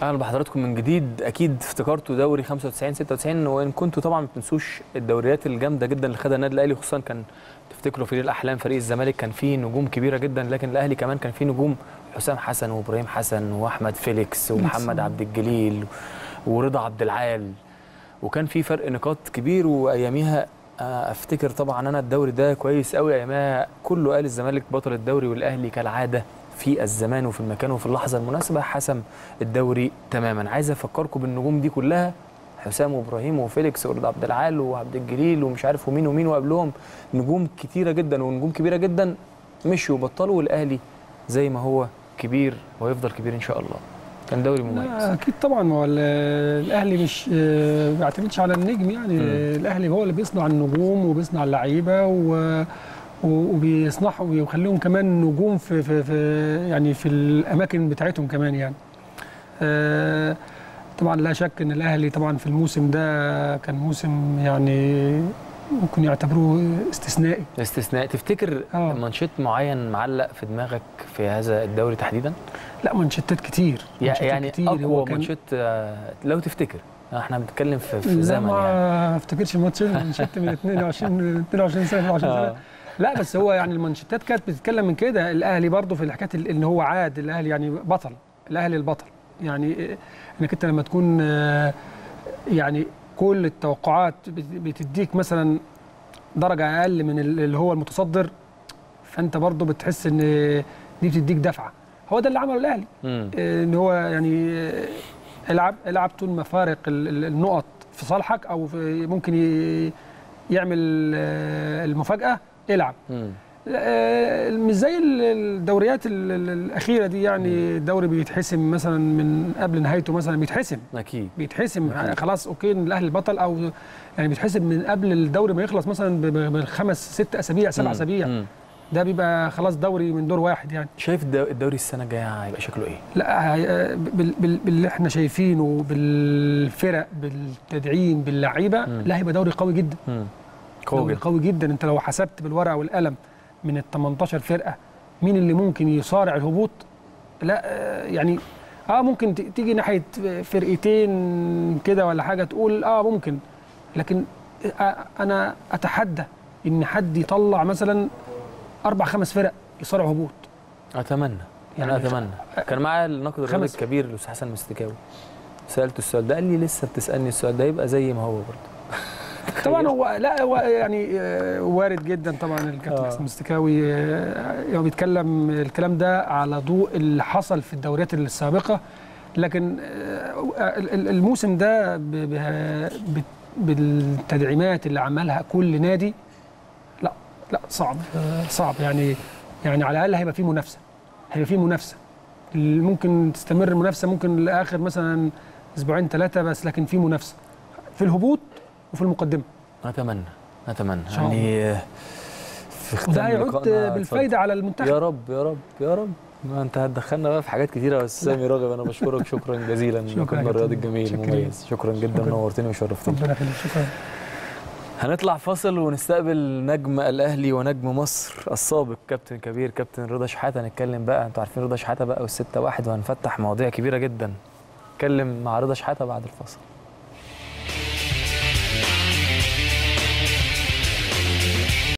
اهلا بحضراتكم من جديد. اكيد افتكرتوا دوري خمسة وتسعين ستة وتسعين، وان كنتوا طبعا ما تنسوش الدوريات الجامده جدا اللي خدها النادي الاهلي، خصوصا كان تفتكروا فريق الاحلام فريق الزمالك كان فيه نجوم كبيره جدا، لكن الاهلي كمان كان فيه نجوم حسام حسن وابراهيم حسن واحمد فيليكس ومحمد عبد الجليل ورضا عبد العال، وكان في فرق نقاط كبير. واياميها افتكر طبعا انا الدوري ده كويس قوي، ايامها كله قال الزمالك بطل الدوري، والاهلي كالعاده في الزمان وفي المكان وفي اللحظه المناسبه حسم الدوري تماما. عايز افكركم بالنجوم دي كلها، حسام وابراهيم وفيليكس ورضا عبد العال وعبد الجليل ومش عارف ومين ومين وقبلهم، نجوم كتيره جدا ونجوم كبيره جدا مشوا وبطلوا، والاهلي زي ما هو كبير وهيفضل كبير ان شاء الله. كان دوري مميز. اكيد طبعا. ما هو الاهلي مش ما بيعتمدش على النجم يعني، م. الاهلي هو اللي بيصنع النجوم وبيصنع اللعيبه و وبيصنعوا ويخليهم كمان نجوم في, في, في يعني في الاماكن بتاعتهم كمان يعني. آه طبعا لا شك ان الاهلي طبعا في الموسم ده كان موسم يعني ممكن يعتبروه استثنائي. استثنائي. تفتكر آه. مانشيت معين معلق في دماغك في هذا الدوري تحديدا؟ لا مانشيتات كتير. مانشيتات يعني كتير. اقوى مانشيت لو تفتكر، احنا بنتكلم في, في زمن ما يعني ما افتكرش مانشيت من اثنين وعشرين سنه اتنين وعشرين سنه. لا بس هو يعني المانشيتات كانت بتتكلم من كده. الاهلي برضه في الحكايه ان هو عاد، الاهلي يعني بطل، الاهلي البطل يعني. انك انت لما تكون يعني كل التوقعات بتديك مثلا درجه اقل من اللي هو المتصدر، فانت برضه بتحس ان دي بتديك دفعه. هو ده اللي عمله الاهلي، ان هو يعني العب العب طول ما فارق النقط في صالحك او في ممكن يعمل المفاجاه، العب. مش زي الدوريات الأخيرة دي يعني. الدوري بيتحسم مثلا من قبل نهايته مثلا، بيتحسم أكيد بيتحسم أكيد. خلاص أوكي الأهلي البطل، أو يعني بيتحسم من قبل الدوري ما يخلص مثلا بخمس ست أسابيع سبع أسابيع. ده بيبقى خلاص دوري من دور واحد يعني. شايف الدوري السنة الجاية هيبقى شكله إيه؟ لا باللي احنا شايفينه بالفرق بالتدعيم باللعيبة، لا هيبقى دوري قوي جدا. مم. قوي قوي جدا. انت لو حسبت بالورقه والقلم من ال تمنتاشر فرقه مين اللي ممكن يصارع الهبوط، لا يعني اه ممكن تيجي ناحيه فرقتين كده ولا حاجه تقول اه ممكن، لكن آه انا اتحدى ان حد يطلع مثلا اربع خمس فرق يصارعوا هبوط. اتمنى يعني انا اتمنى. كان معايا الناقد الرياضي الكبير الاستاذ حسن مستكاوي، سالته السؤال ده قال لي لسه بتسالني السؤال ده، يبقى زي ما هو برضه. طبعا هو لا هو يعني وارد جدا طبعا. الكابتن حسن مستكاوي هو بيتكلم الكلام ده على ضوء اللي حصل في الدوريات السابقه، لكن الموسم ده بالتدعيمات اللي عملها كل نادي لا لا صعب صعب يعني. يعني على الاقل هيبقى فيه منافسه، هيبقى فيه منافسه ممكن تستمر المنافسه ممكن لاخر مثلا اسبوعين ثلاثه بس، لكن في منافسه في الهبوط وفي المقدمه. اتمنى اتمنى يعني في ختام ده هيعود بالفايده على المنتخب. يا رب يا رب يا رب. ما انت هتدخلنا بقى في حاجات كتيره. بس سامي راغب انا بشكرك شكرا جزيلا، نقدنا الرياضي الجميل المميز. شكرا جدا، نورتني وشرفتني. ربنا يخليك. شكرا. هنطلع فاصل ونستقبل نجم الاهلي ونجم مصر السابق كابتن كبير كابتن رضا شحاته. هنتكلم بقى، انتوا عارفين رضا شحاته بقى والستة واحد، وهنفتح مواضيع كبيره جدا. نتكلم مع رضا شحاته بعد الفاصل.